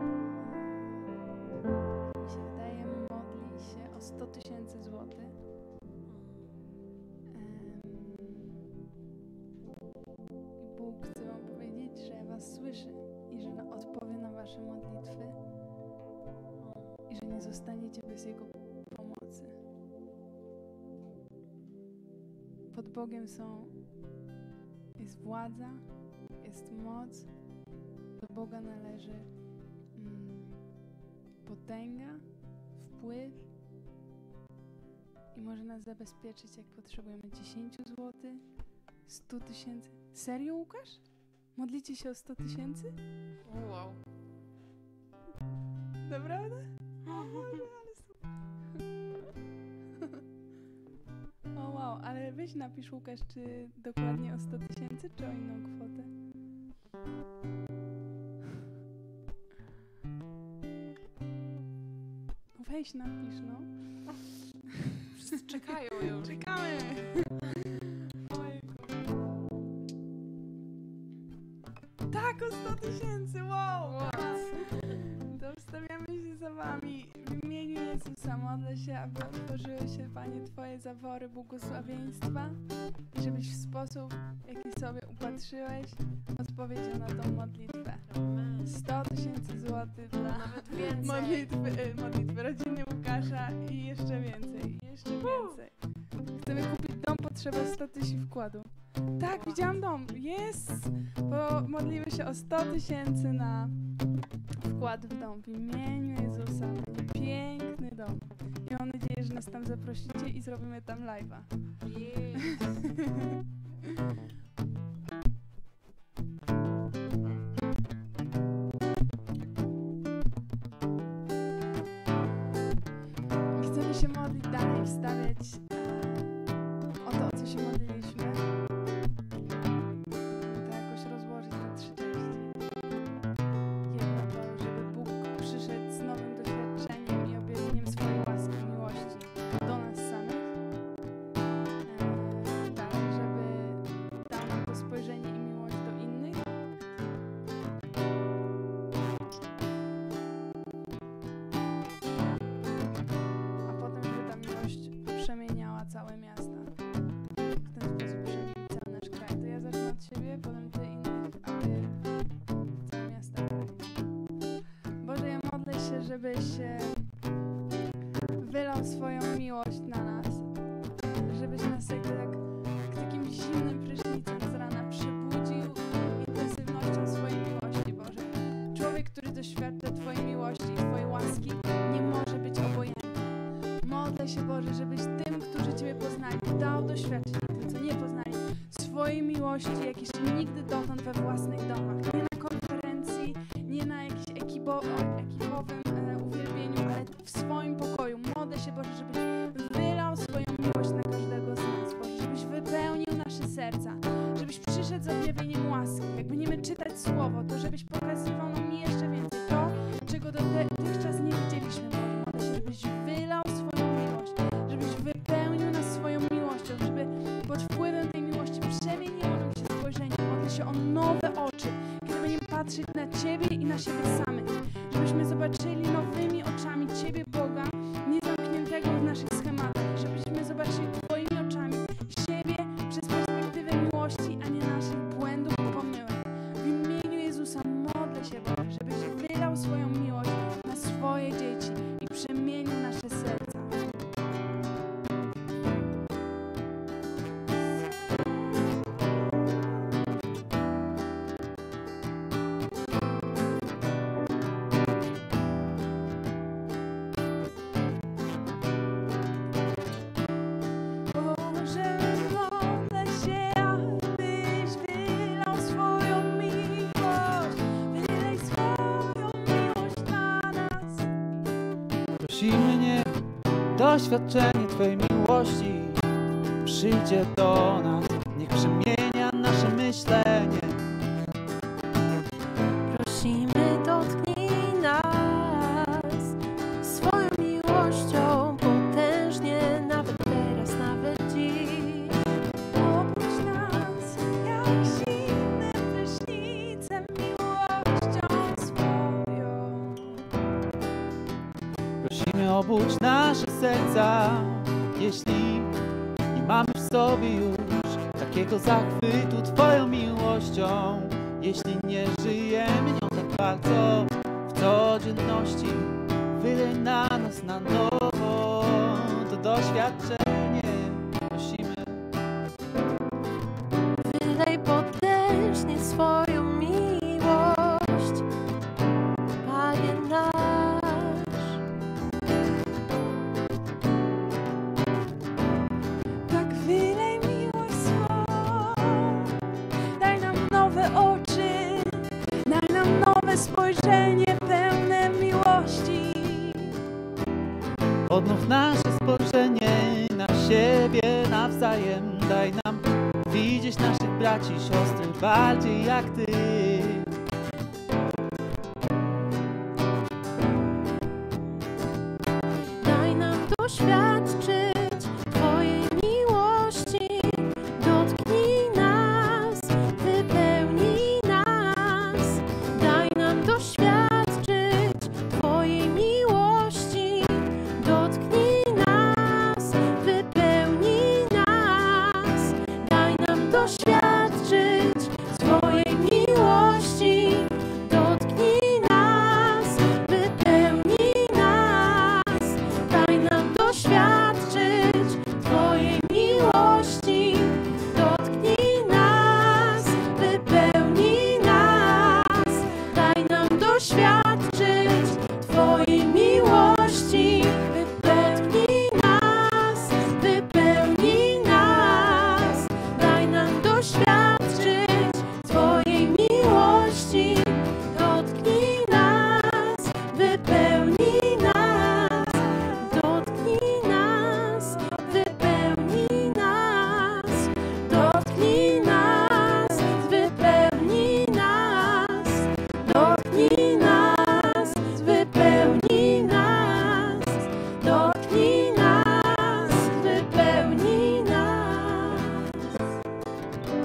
mi się wydaje, modli się o 100 000 złotych. I idzie bez Jego pomocy. Pod Bogiem jest władza, jest moc, do Boga należy potęga, wpływ i może nas zabezpieczyć, jak potrzebujemy 10 zł, 100 000. Serio, Łukasz? Modlicie się o 100 000? Wow. Naprawdę? O Boże, ale super. O wow, ale weź napisz, Łukasz, czy dokładnie o 100 000, czy o inną kwotę? Weź napisz, no. Wszyscy czekają już. Czekamy! Tak, o 100 000, wow! To wstawiamy się za wami. W imieniu Jezusa modlę się, aby otworzyły się, Panie, Twoje zawory błogosławieństwa i żebyś w sposób, jaki sobie upatrzyłeś, odpowiedział na tą modlitwę. 100 000 złotych dla Nawet więcej. modlitwy rodziny Łukasza i jeszcze więcej, Chcemy kupić dom, potrzeba 100 000 wkładu. Tak, widziałam dom. Jest! Bo modlimy się o 100 000 na wkład w dom. W imieniu Jezusa. Będzie piękny dom. I mam nadzieję, że nas tam zaprosicie i zrobimy tam live'a. Chcemy się modlić dalej, wstawiać o to, o co się modliliśmy. To jakoś rozłożyć na 3 części. Jedno to, żeby Bóg przyszedł z nowym doświadczeniem i objawieniem swojej łaski i miłości do nas samych. Dalej, żeby dał nam to spojrzenie i miłość do innych. A potem, żeby ta miłość przemieniała całe miasta. W ten sposób przemienić cały nasz kraj. To ja zacznę od siebie, potem ty innych, a ty całe miasta. Boże, ja modlę się, żebyś wylał swoją miłość na nas. Żebyś nas jakby tak takim zimnym prysznicem z rana przebudził intensywnością swojej miłości, Boże. Człowiek, który doświadcza Twojej miłości i Twojej łaski, nie może być obojętny. Modlę się, Boże, żebyś tym, którzy Ciebie poznali, dał doświadczyć, tym, co nie poznali, swojej miłości, jak jeszcze nigdy dotąd we własnych domach. Nie na konferencji, nie na jakimś ekipowym uwielbieniu, ale w swoim pokoju. Modlę się, Boże, żebyś wylał swoją miłość na każdego z nas, Boże, żebyś wypełnił nasze serca, żebyś przyszedł z objawieniem łaski. Jak będziemy czytać Słowo, to żebyś pokazywał nam jeszcze więcej to, czego dotychczas nie widzieliśmy, Boże. Modlę się, żebyś wylał swoją miłość, żebyś wypełnił nas swoją miłością, żeby pod wpływem tej miłości przemieniło nam się spojrzenie. Modlę się o nowe oczy, kiedy będziemy patrzeć na Ciebie i na siebie samych, żebyśmy zobaczyli nowymi oczami Ciebie, Boga, nie zamkniętego w naszych schematach, żebyśmy zobaczyli Twoimi oczami siebie przez perspektywę miłości, a nie naszych błędów i pomyłek. W imieniu Jezusa modlę się, Boże, żebyś wylał swoją miłość na swoje dzieci i przemienił nasze serca. Boże, modlę się, abyś wylał swoją miłość, wylej swoją miłość na nas. Prosimy, niech doświadczenie Twojej miłości przyjdzie do nas, niech przemienia nasze myślenie. Prosimy, dotknij nas swoją miłością potężnie, nawet teraz, nawet dziś. Obudź nas jak zimnym prysznicem miłością swoją. Prosimy, obudź nasze serca, jeśli nie mamy w sobie już takiego zachwytu Twoją miłością, jeśli nie żyjemy nią tak bardzo w codzienności. Wylej na nas nas na nowo to doświadczenie. Prosimy. Wylej potężnie swoją miłość, Panie nasz. Tak wylej miłość swą, daj nam nowe oczy, daj nam nowe spojrzenie pełne miłości. Odnów nasze spojrzenie na siebie nawzajem. Daj nam widzieć naszych braci i siostry bardziej jak Ty. Daj nam doświadczyć Twojej miłości. Dotknij nas, wypełnij nas. Daj nam doświadczyć Twojej miłości. Dotknij nas, wypełnij nas. Daj nam doświadczyć Twojej miłości. Dotknij nas, wypełnij nas. Daj nam doświadczyć Twojej miłości. Dotknij nas, wypełnij nas. Daj nam doświadczyć Twojej miłości. Dotknij nas, wypełnij nas. Daj nam doświadczyć Twojej miłości. Dotknij nas, wypełnij nas. Dotknij nas, wypełnij nas. Dotknij nas, wypełnij nas. Dotknij nas, wypełnij nas. Dotknij nas, wypełnij nas.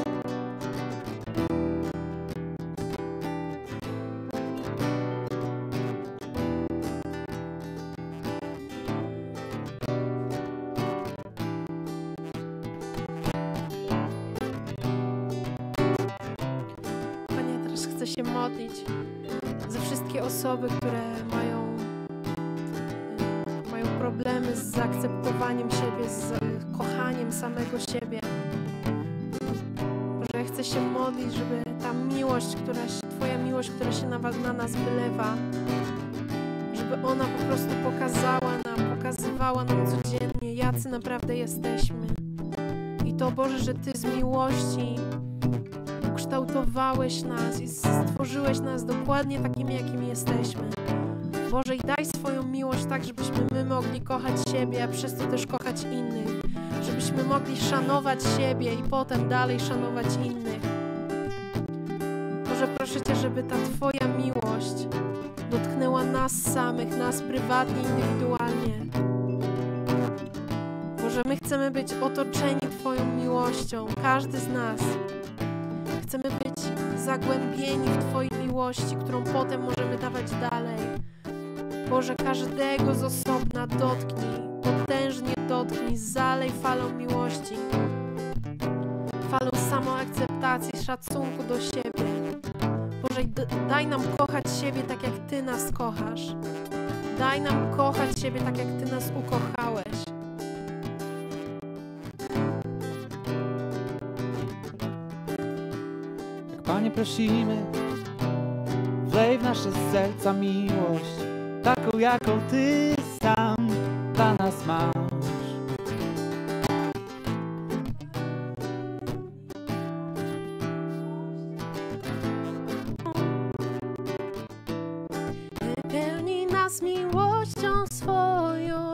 Panie, teraz chcę się modlić za wszystkie osoby, które mają problemy z zaakceptowaniem siebie, z kochaniem samego siebie. Boże, ja chcę się modlić, żeby ta miłość, Twoja miłość, która się na nas wylewa, żeby ona po prostu pokazywała nam codziennie, jacy naprawdę jesteśmy. I to, Boże, że Ty z miłości ukształtowałeś nas i stworzyłeś nas dokładnie takimi, jakimi jesteśmy. Boże, i daj swoją miłość tak, żebyśmy my mogli kochać siebie, a przez to też kochać innych. Żebyśmy mogli szanować siebie i potem dalej szanować innych. Boże, proszę Cię, żeby ta Twoja miłość dotknęła nas samych, nas prywatnie, indywidualnie. Boże, my chcemy być otoczeni Twoją miłością, każdy z nas. Chcemy być zagłębieni w Twojej miłości, którą potem możemy dawać dalej. Boże, każdego z osobna dotknij, potężnie dotknij, zalej falą miłości, falą samoakceptacji, szacunku do siebie. Boże, daj nam kochać siebie tak, jak Ty nas kochasz. Daj nam kochać siebie tak, jak Ty nas ukochałeś. Panie, prosimy, wlej w nasze serca miłość, taką jaką Ty sam dla nas masz. Wypełnij nas miłością swoją,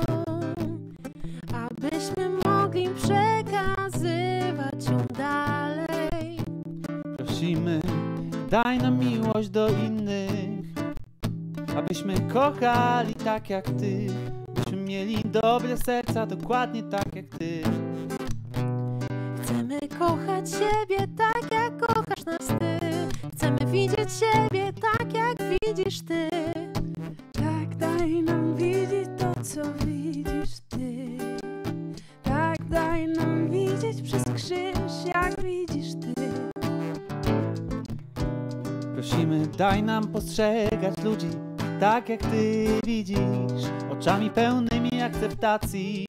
abyśmy mogli przekazywać ją dalej. Prosimy, daj nam miłość do innych, abyśmy kochali tak jak Ty, byśmy mieli dobre serca dokładnie tak jak Ty. Chcemy kochać siebie tak, jak kochasz nas Ty. Chcemy widzieć siebie tak, jak widzisz Ty. Tak, daj nam widzieć to, co widzisz Ty. Tak, daj nam widzieć przez krzyż, jak widzisz Ty. Prosimy, daj nam postrzegać ludzi tak jak Ty widzisz, oczami pełnymi akceptacji.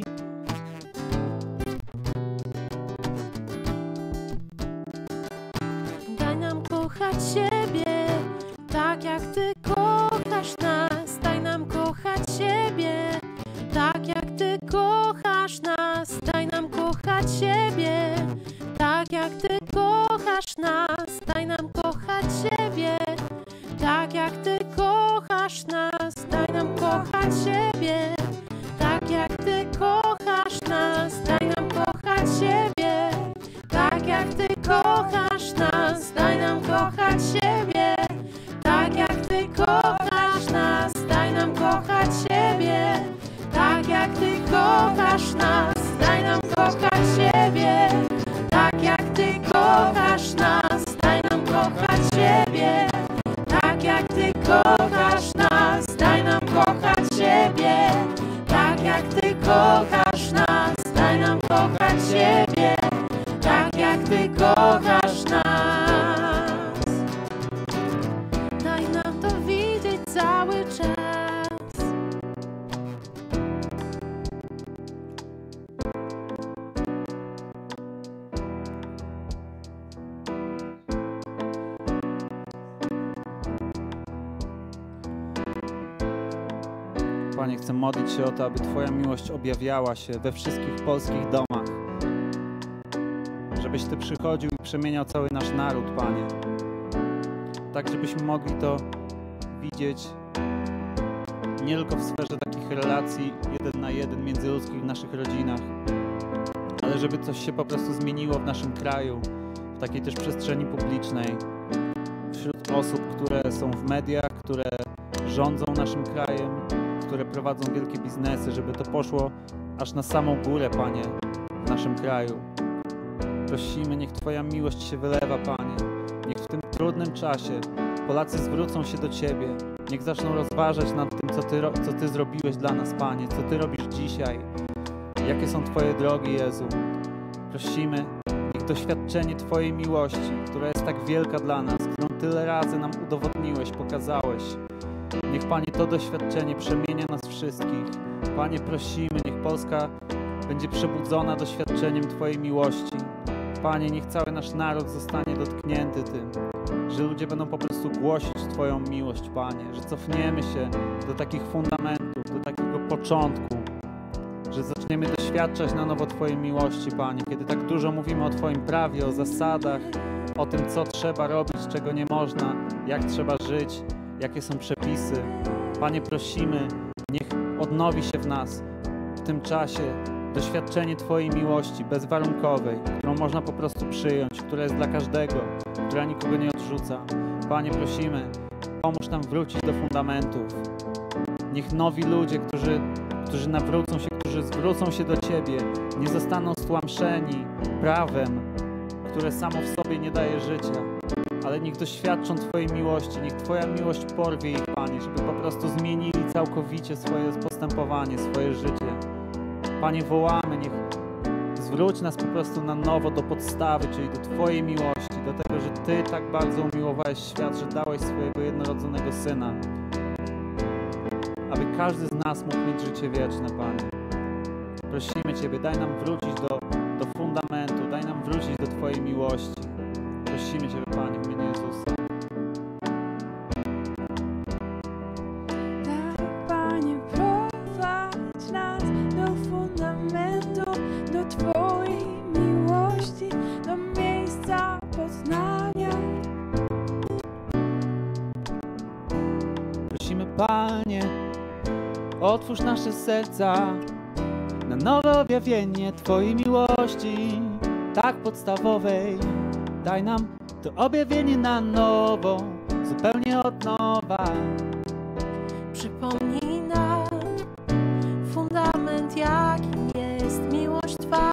Daj nam kochać siebie, tak jak Ty kochasz nas. Daj nam kochać siebie, tak jak Ty kochasz nas. Daj nam kochać siebie, tak jak Ty kochasz nas. Daj nam kochać siebie, tak jak Ty kochasz nas. Daj nam kochać siebie, tak jak Ty kochasz nas. Daj nam kochać siebie, tak jak Ty kochasz nas. Daj nam kochać siebie, tak jak Ty kochasz nas. Daj nam kochać siebie, tak jak Ty kochasz nas. Daj nam kochać siebie, tak jak Ty kochasz nas. Daj nam kochać siebie, tak jak Ty kochasz nas. Daj nam kochać siebie, tak jak Ty kochasz nas. Daj nam kochać siebie, tak jak Ty kochasz nas. Daj nam to widzieć cały czas. Panie, chcę modlić się o to, aby Twoja miłość objawiała się we wszystkich polskich domach. Żebyś Ty przychodził i przemieniał cały nasz naród, Panie. Tak, żebyśmy mogli to widzieć nie tylko w sferze takich relacji 1 na 1 międzyludzkich w naszych rodzinach, ale żeby coś się po prostu zmieniło w naszym kraju, w takiej też przestrzeni publicznej, wśród osób, które są w mediach, które rządzą naszym krajem, które prowadzą wielkie biznesy, żeby to poszło aż na samą górę, Panie, w naszym kraju. Prosimy, niech Twoja miłość się wylewa, Panie. Niech w tym trudnym czasie Polacy zwrócą się do Ciebie. Niech zaczną rozważać nad tym, co Ty zrobiłeś dla nas, Panie, co Ty robisz dzisiaj. Jakie są Twoje drogi, Jezu. Prosimy, niech doświadczenie Twojej miłości, która jest tak wielka dla nas, którą tyle razy nam udowodniłeś, pokazałeś, niech, Panie, to doświadczenie przemienia nas wszystkich. Panie, prosimy, niech Polska będzie przebudzona doświadczeniem Twojej miłości. Panie, niech cały nasz naród zostanie dotknięty tym, że ludzie będą po prostu głosić Twoją miłość, Panie, że cofniemy się do takich fundamentów, do takiego początku, że zaczniemy doświadczać na nowo Twojej miłości, Panie, kiedy tak dużo mówimy o Twoim prawie, o zasadach, o tym, co trzeba robić, czego nie można, jak trzeba żyć, jakie są przepisy. Panie, prosimy, niech odnowi się w nas w tym czasie doświadczenie Twojej miłości bezwarunkowej, którą można po prostu przyjąć, która jest dla każdego, która nikogo nie odrzuca. Panie, prosimy, pomóż nam wrócić do fundamentów. Niech nowi ludzie, którzy nawrócą się, którzy zwrócą się do Ciebie, nie zostaną stłamszeni prawem, które samo w sobie nie daje życia, ale niech doświadczą Twojej miłości, niech Twoja miłość porwie ich, Panie, żeby po prostu zmienili całkowicie swoje postępowanie, swoje życie. Panie, wołamy, niech zwróć nas po prostu na nowo do podstawy, czyli do Twojej miłości, do tego, że Ty tak bardzo umiłowałeś świat, że dałeś swojego jednorodzonego Syna, aby każdy z nas mógł mieć życie wieczne, Panie. Prosimy Ciebie, daj nam wrócić do fundamentu, daj nam wrócić do Twojej miłości. Prosimy Ciebie, Panie, w imieniu Jezusa. Daj, Panie, prowadź nas do fundamentu, do Twojej miłości, do miejsca poznania. Prosimy, Panie, otwórz nasze serca na nowe objawienie Twojej miłości, tak podstawowej. Daj nam to objawienie na nowo, zupełnie od nowa. Przypomnij nam fundament, jakim jest miłość Twa.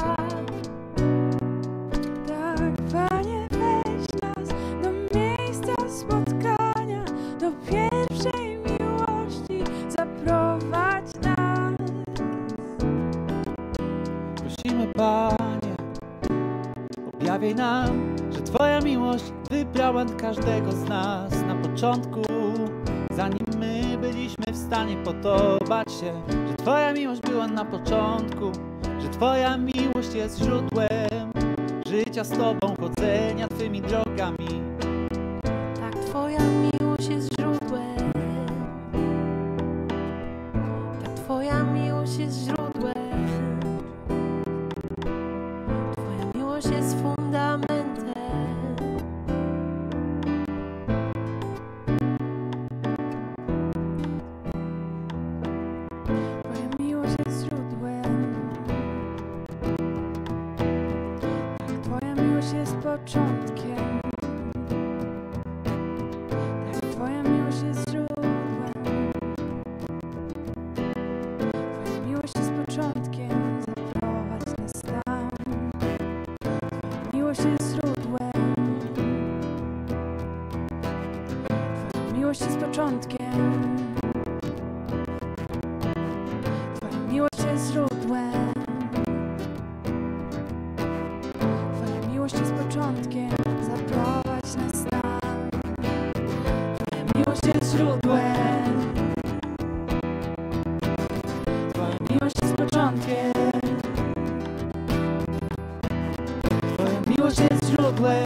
Tak, Panie, weź nas do miejsca spotkania, do pierwszej miłości, zaprowadź nas. Prosimy, Panie, objawiaj nam, że Twoja miłość wybrała każdego z nas na początku, zanim my przestanie podobać się, że Twoja miłość była na początku, że Twoja miłość jest źródłem życia z Tobą, chodzenia Twymi drogami. Tak, Twoja miłość jest źródłem. Tak, Twoja miłość jest źródłem. Twoja miłość jest fundamentem. Twoja miłość jest źródłem. Tak, Twoja miłość jest początkiem. Tak, Twoja miłość jest źródłem. Twoja miłość jest początkiem, zaprowadź nas tam. Twoja miłość jest źródłem. Twoja miłość jest początkiem. Twoja miłość jest źródłem. Twoja miłość jest początkiem, zaprowadź nas tam. Twoja miłość jest źródłem. Twoja miłość jest początkiem. Twoja miłość jest źródłem.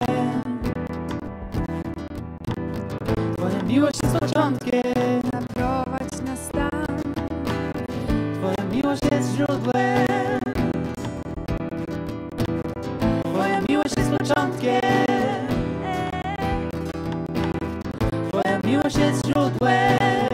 Twoja miłość jest początkiem. Zaprowadź nas tam. Twoja miłość jest źródłem. Twoja miłość jest początkiem. Twoja miłość jest źródłem.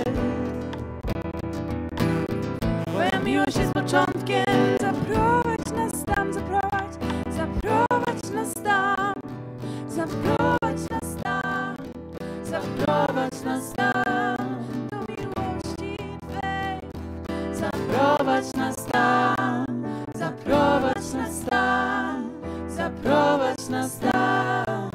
Twoja miłość jest początkiem. Zaprowadź nas tam, zaprowadź nas tam. Zaprowadź nas tam. Zaprowadź nas tam. Do miłości Twej. Zaprowadź nas tam. Zaprowadź nas tam. Zaprowadź nas tam.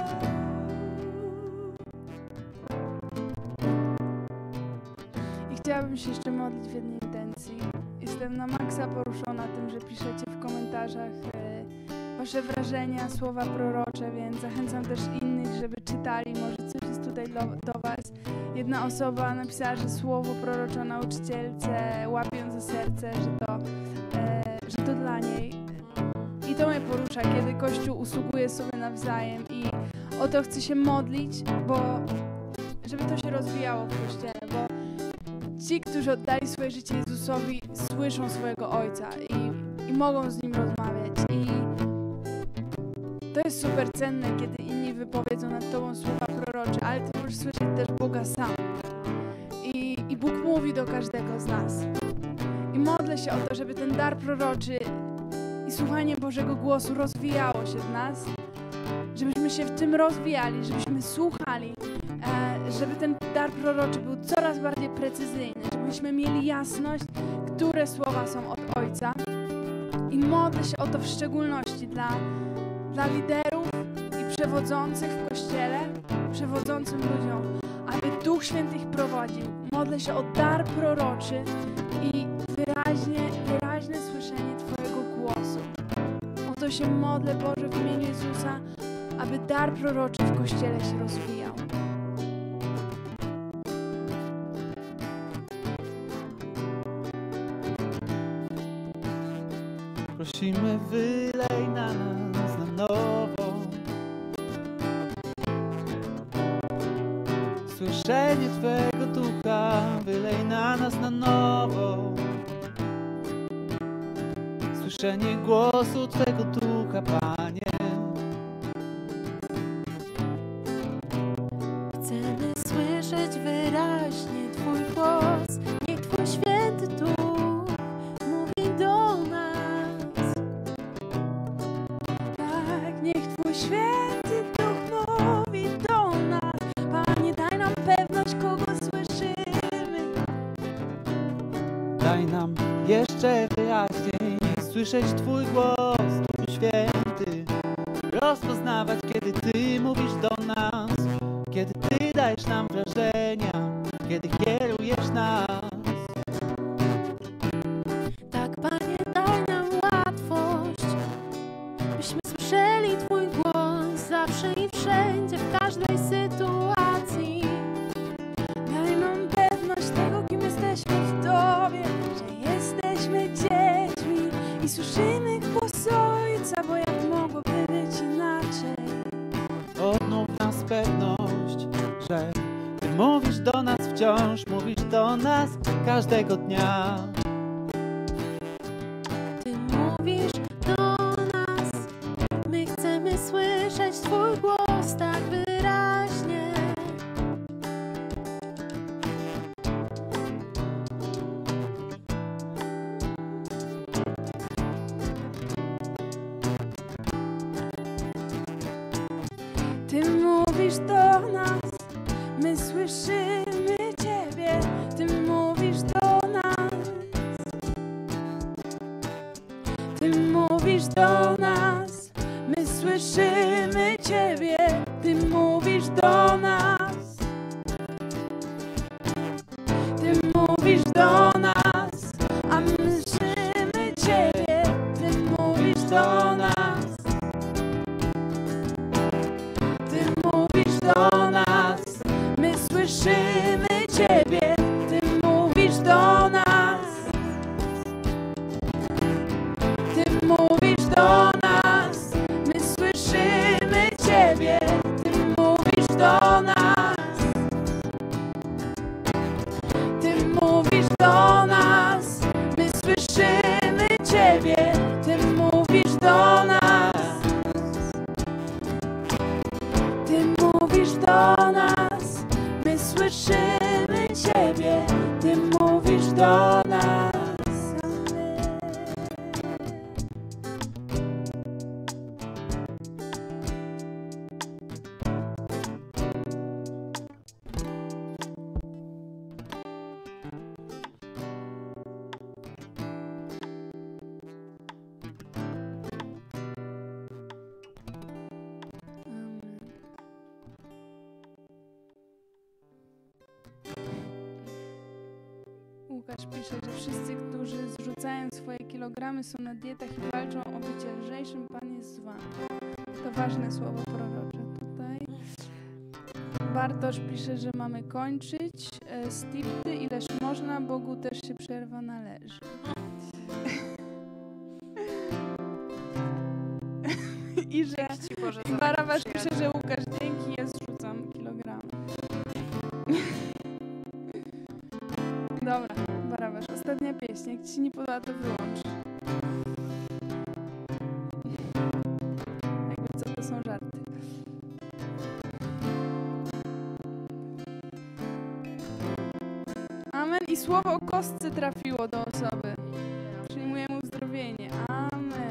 I chciałabym się jeszcze modlić w jednej intencji. Jestem na maksa poruszona tym, że piszecie w komentarzach wasze wrażenia, słowa prorocze, więc zachęcam też innych, żeby czytali. Może coś jest tutaj do was. Jedna osoba napisała, że słowo prorocze o nauczycielce łapie ją za serce, że to dla niej. I to mnie porusza, kiedy Kościół usługuje sobie nawzajem i o to chcę się modlić, bo żeby to się rozwijało w Kościele, bo ci, którzy oddali swoje życie Jezusowi, słyszą swojego Ojca i mogą z Nim rozmawiać. I to jest super cenne, kiedy inni wypowiedzą nad Tobą słowa prorocze, ale Ty możesz słyszeć też Boga sam. I Bóg mówi do każdego z nas. I modlę się o to, żeby ten dar proroczy i słuchanie Bożego głosu rozwijało się w nas, żebyśmy się w tym rozwijali, żebyśmy słuchali, żeby ten dar proroczy był coraz bardziej precyzyjny, żebyśmy mieli jasność, które słowa są od Ojca. I modlę się o to w szczególności dla liderów i przewodzących w Kościele, przewodzącym ludziom, aby Duch Święty ich prowadził. Modlę się o dar proroczy i wyraźne słyszenie Twojego głosu. O to się modlę, Boże, w imieniu Jezusa, aby dar proroczy w Kościele się rozwijał. Prosimy, wylej na nas na nowo słyszenie Twego Ducha, wylej na nas na nowo słyszenie głosu Twego Ducha, Panie. Chcemy słyszeć wyraźnie Twój głos. Niech Twój święty Duch mówi do nas. Tak, niech Twój święty Duch mówi do nas. Panie, daj nam pewność, kogo słyszymy. Daj nam jeszcze wyraźniej słyszeć Twój głos, Duchu Święty. Rozpoznawać, kiedy Ty mówisz do nas, kiedy Ty dajesz nam wrażenia, kiedy kierujesz nas. Tak, Panie, daj nam łatwość, byśmy słyszeli Twój głos zawsze i wszędzie, w każdej sytuacji. Daj nam pewność tego, kim jesteśmy prawda, bo jak mogłoby być inaczej? Odnów nas pewność, że Ty mówisz do nas wciąż, mówisz do nas każdego dnia. Ty mówisz do nas, my chcemy słyszeć Twój głos tak wyraźnie. Ty mówisz do nas, my słyszymy Ciebie. Ty mówisz do nas. Ty mówisz do nas, my słyszymy Ciebie. Ty mówisz do nas. Ty mówisz do nas, a my słyszymy Ciebie. Ty mówisz do nas. Ty mówisz do nas, my słyszymy Ciebie. Ty mówisz do nas. Ty mówisz do nas, my słyszymy Ciebie. Ty mówisz do nas. Ty mówisz do nas, my słyszymy Ciebie. Ty mówisz do nas. Ty mówisz do nas, my słyszymy Ciebie. Ty mówisz do nas. Łukasz pisze, że wszyscy, którzy zrzucają swoje kilogramy, są na dietach i walczą o bycie lżejszym, Pan jest z wami. To ważne słowo prorocze tutaj. Bartosz pisze, że mamy kończyć. Stipty, ileż można, Bogu też się przerwa należy. I że i Barabasz pisze, że Łukasz, dzięki, ja zrzucam kilogramy. Dobra, Barabasz, ostatnia pieśń. Jak ci się nie podoba, to wyłącz. Jakby co, to są żarty. Amen. I słowo o kostce trafiło do osoby. Przyjmujemy uzdrowienie. Amen.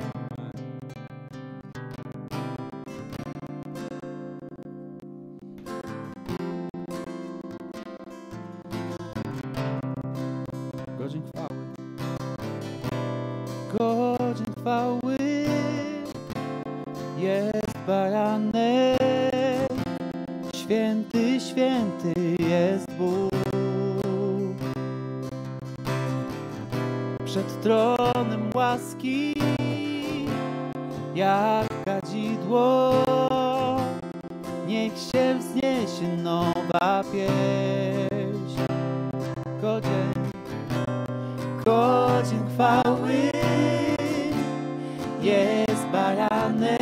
Godzin chwały. Godzin chwały jest baranek. Święty, święty jest Bóg. Przed tronem łaski jak kadzidło. Niech się wzniesie nowa pieśń. Godzin chwały jest baranek.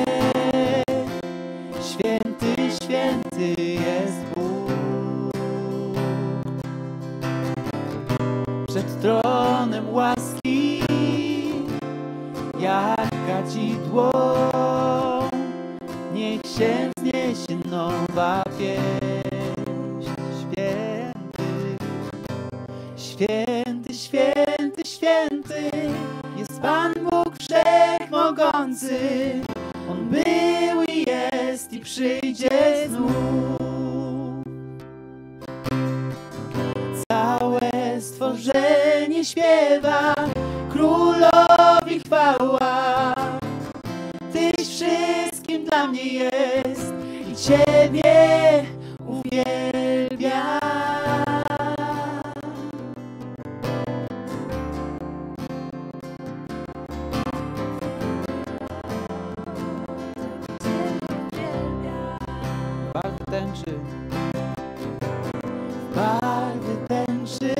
Święty, święty jest Bóg. Przed tronem łaski jak kadzidło. Niech się wzniesie nowa pieśń. Święty, święty, święty jest Pan Bóg Wszechmogący. On był i jest i przyjdzie znów. Całe stworzenie śpiewa Królowi chwała. Tyś wszystkim dla mnie jest i Ciebie uwielbiam. Barwy tęczy, barwy tęczy,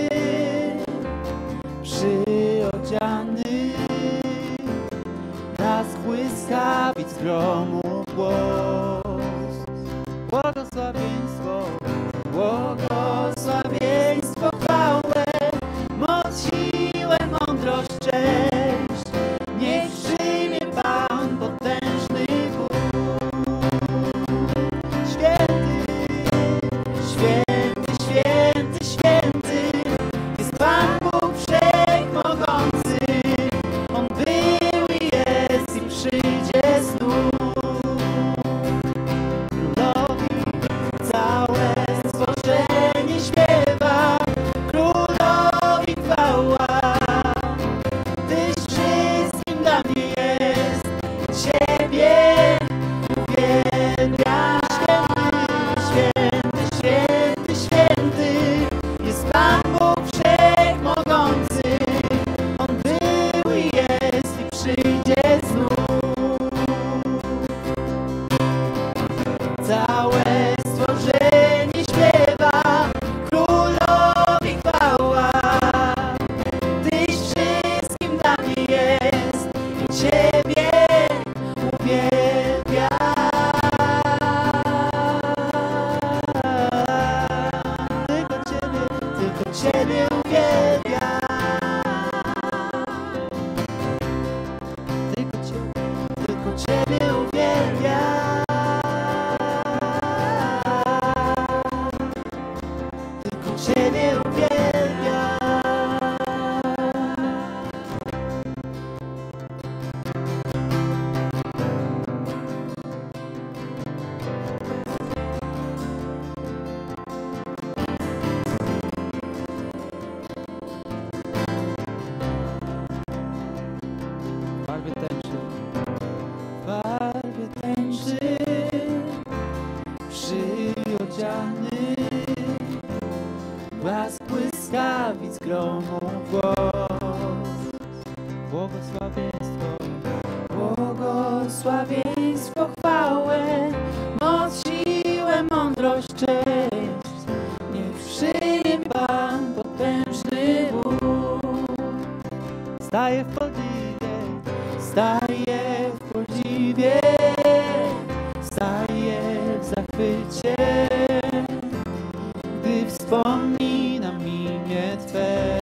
przyodziany, rozbłyska gromu głos. Błogosławieństwo, błogosławieństwo, chwałę, moc, siłę, mądrość, cześć. Niech przyjmie Pan potężny Bóg. Święty, święty, święty, święty jest Pan Bóg wszechmogący. On był i jest i przyjdzie znów. Królowi całe stworzenie śpiewa, królowi chwała. Tyś wszystkim dla mnie jest, Ciebie uwielbiam. Święty, święty, święty jest Pan Bóg wszechmogący. On był i jest i przyjdzie znów. Całe stworzenie śpiewa, królowi chwała. Tyś wszystkim dla mnie jest i Ciebie uwielbiam. Tylko Ciebie uwielbiam. Tylko Ciebie uwielbiam. Tylko Ciebie uwielbiam. W barwie tęczy, przyodziany, blask błyskawic gromu głos. Błogosławieństwo, błogosławieństwo, chwałę, moc, siłę, mądrość, cześć. Niech przyjmie Pan potężny Bóg. Staję w podziwie, staję w podziwie, staję w zachwycie, gdy wspominam imię Twe.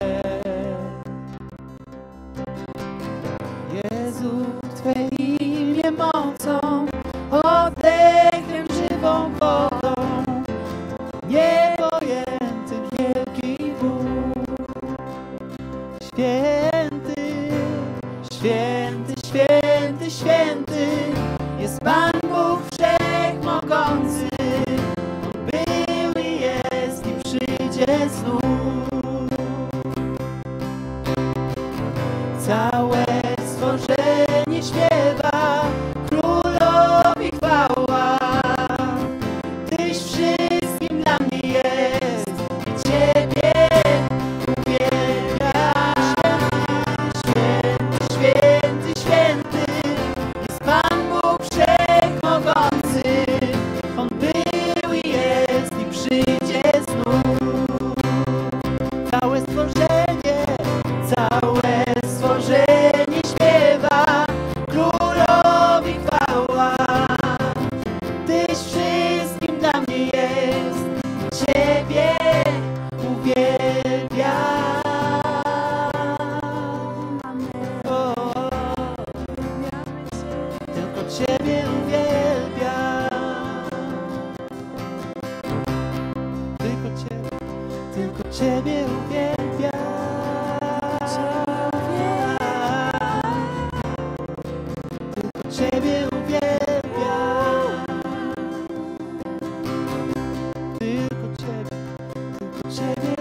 Jezu, Twe imię mocą, oddechem, żywą wodą, niepojęty wielki Bóg. Święty, święty, święty, święty jest Pan Bóg wszechmogący. On był i jest i przyjdzie znów. Całe stworzenie śpiewa, królowi chwała. Tyś wszystkim dla mnie jest i Ciebie uwielbiam. Święty, święty, święty jest Pan Bóg wszechmogący. On był i jest i przyjdzie znów. Całe stworzenie śpiewa, królowi chwała. Tyś wszystkim dla mnie jest, Ciebie uwielbiam. Tylko Ciebie uwielbiam. Tylko Ciebie uwielbiam. Tylko Ciebie uwielbiam. Tylko Ciebie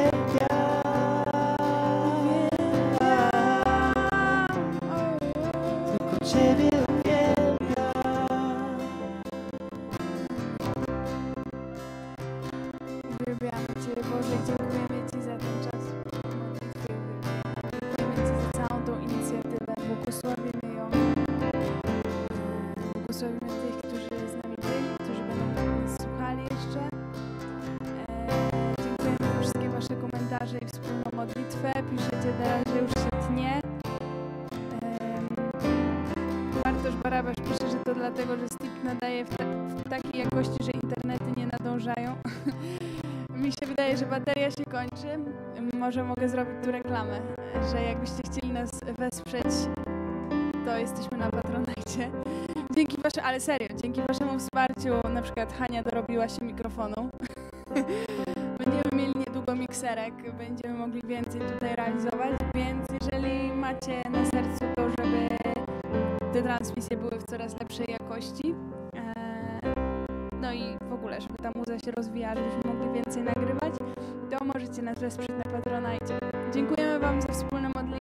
uwielbiam. Tylko Ciebie uwielbiam. Uwielbiamy Cię, Boże, i dziękujemy Ci za ten czas modlitwy. Dziękujemy Ci za całą tą inicjatywę. Błogosławimy ją. Błogosławimy tych, którzy z nami byli, którzy będą nas słuchali jeszcze. Dziękujemy za wszystkie Wasze komentarze i wspólną modlitwę. Piszecie teraz, że już się tnie. Bartosz Barabasz pisze, że to dlatego, że Stick nadaje w takiej jakości, że internety nie nadążają. Mi się wydaje, że bateria się kończy. Może mogę zrobić tu reklamę, że jakbyście chcieli nas wesprzeć, to jesteśmy na Patronite. Ale serio, dzięki waszemu wsparciu na przykład Hania dorobiła się mikrofonu. Będziemy mieli niedługo mikserek, będziemy mogli więcej tutaj realizować, więc jeżeli macie na sercu to, żeby te transmisje były w coraz lepszej jakości, no i w ogóle, żeby ta muza się rozwijała, żebyśmy mogli więcej nagrywać, to możecie nas wesprzeć na Patronite. Dziękujemy wam za wspólne modlitwy.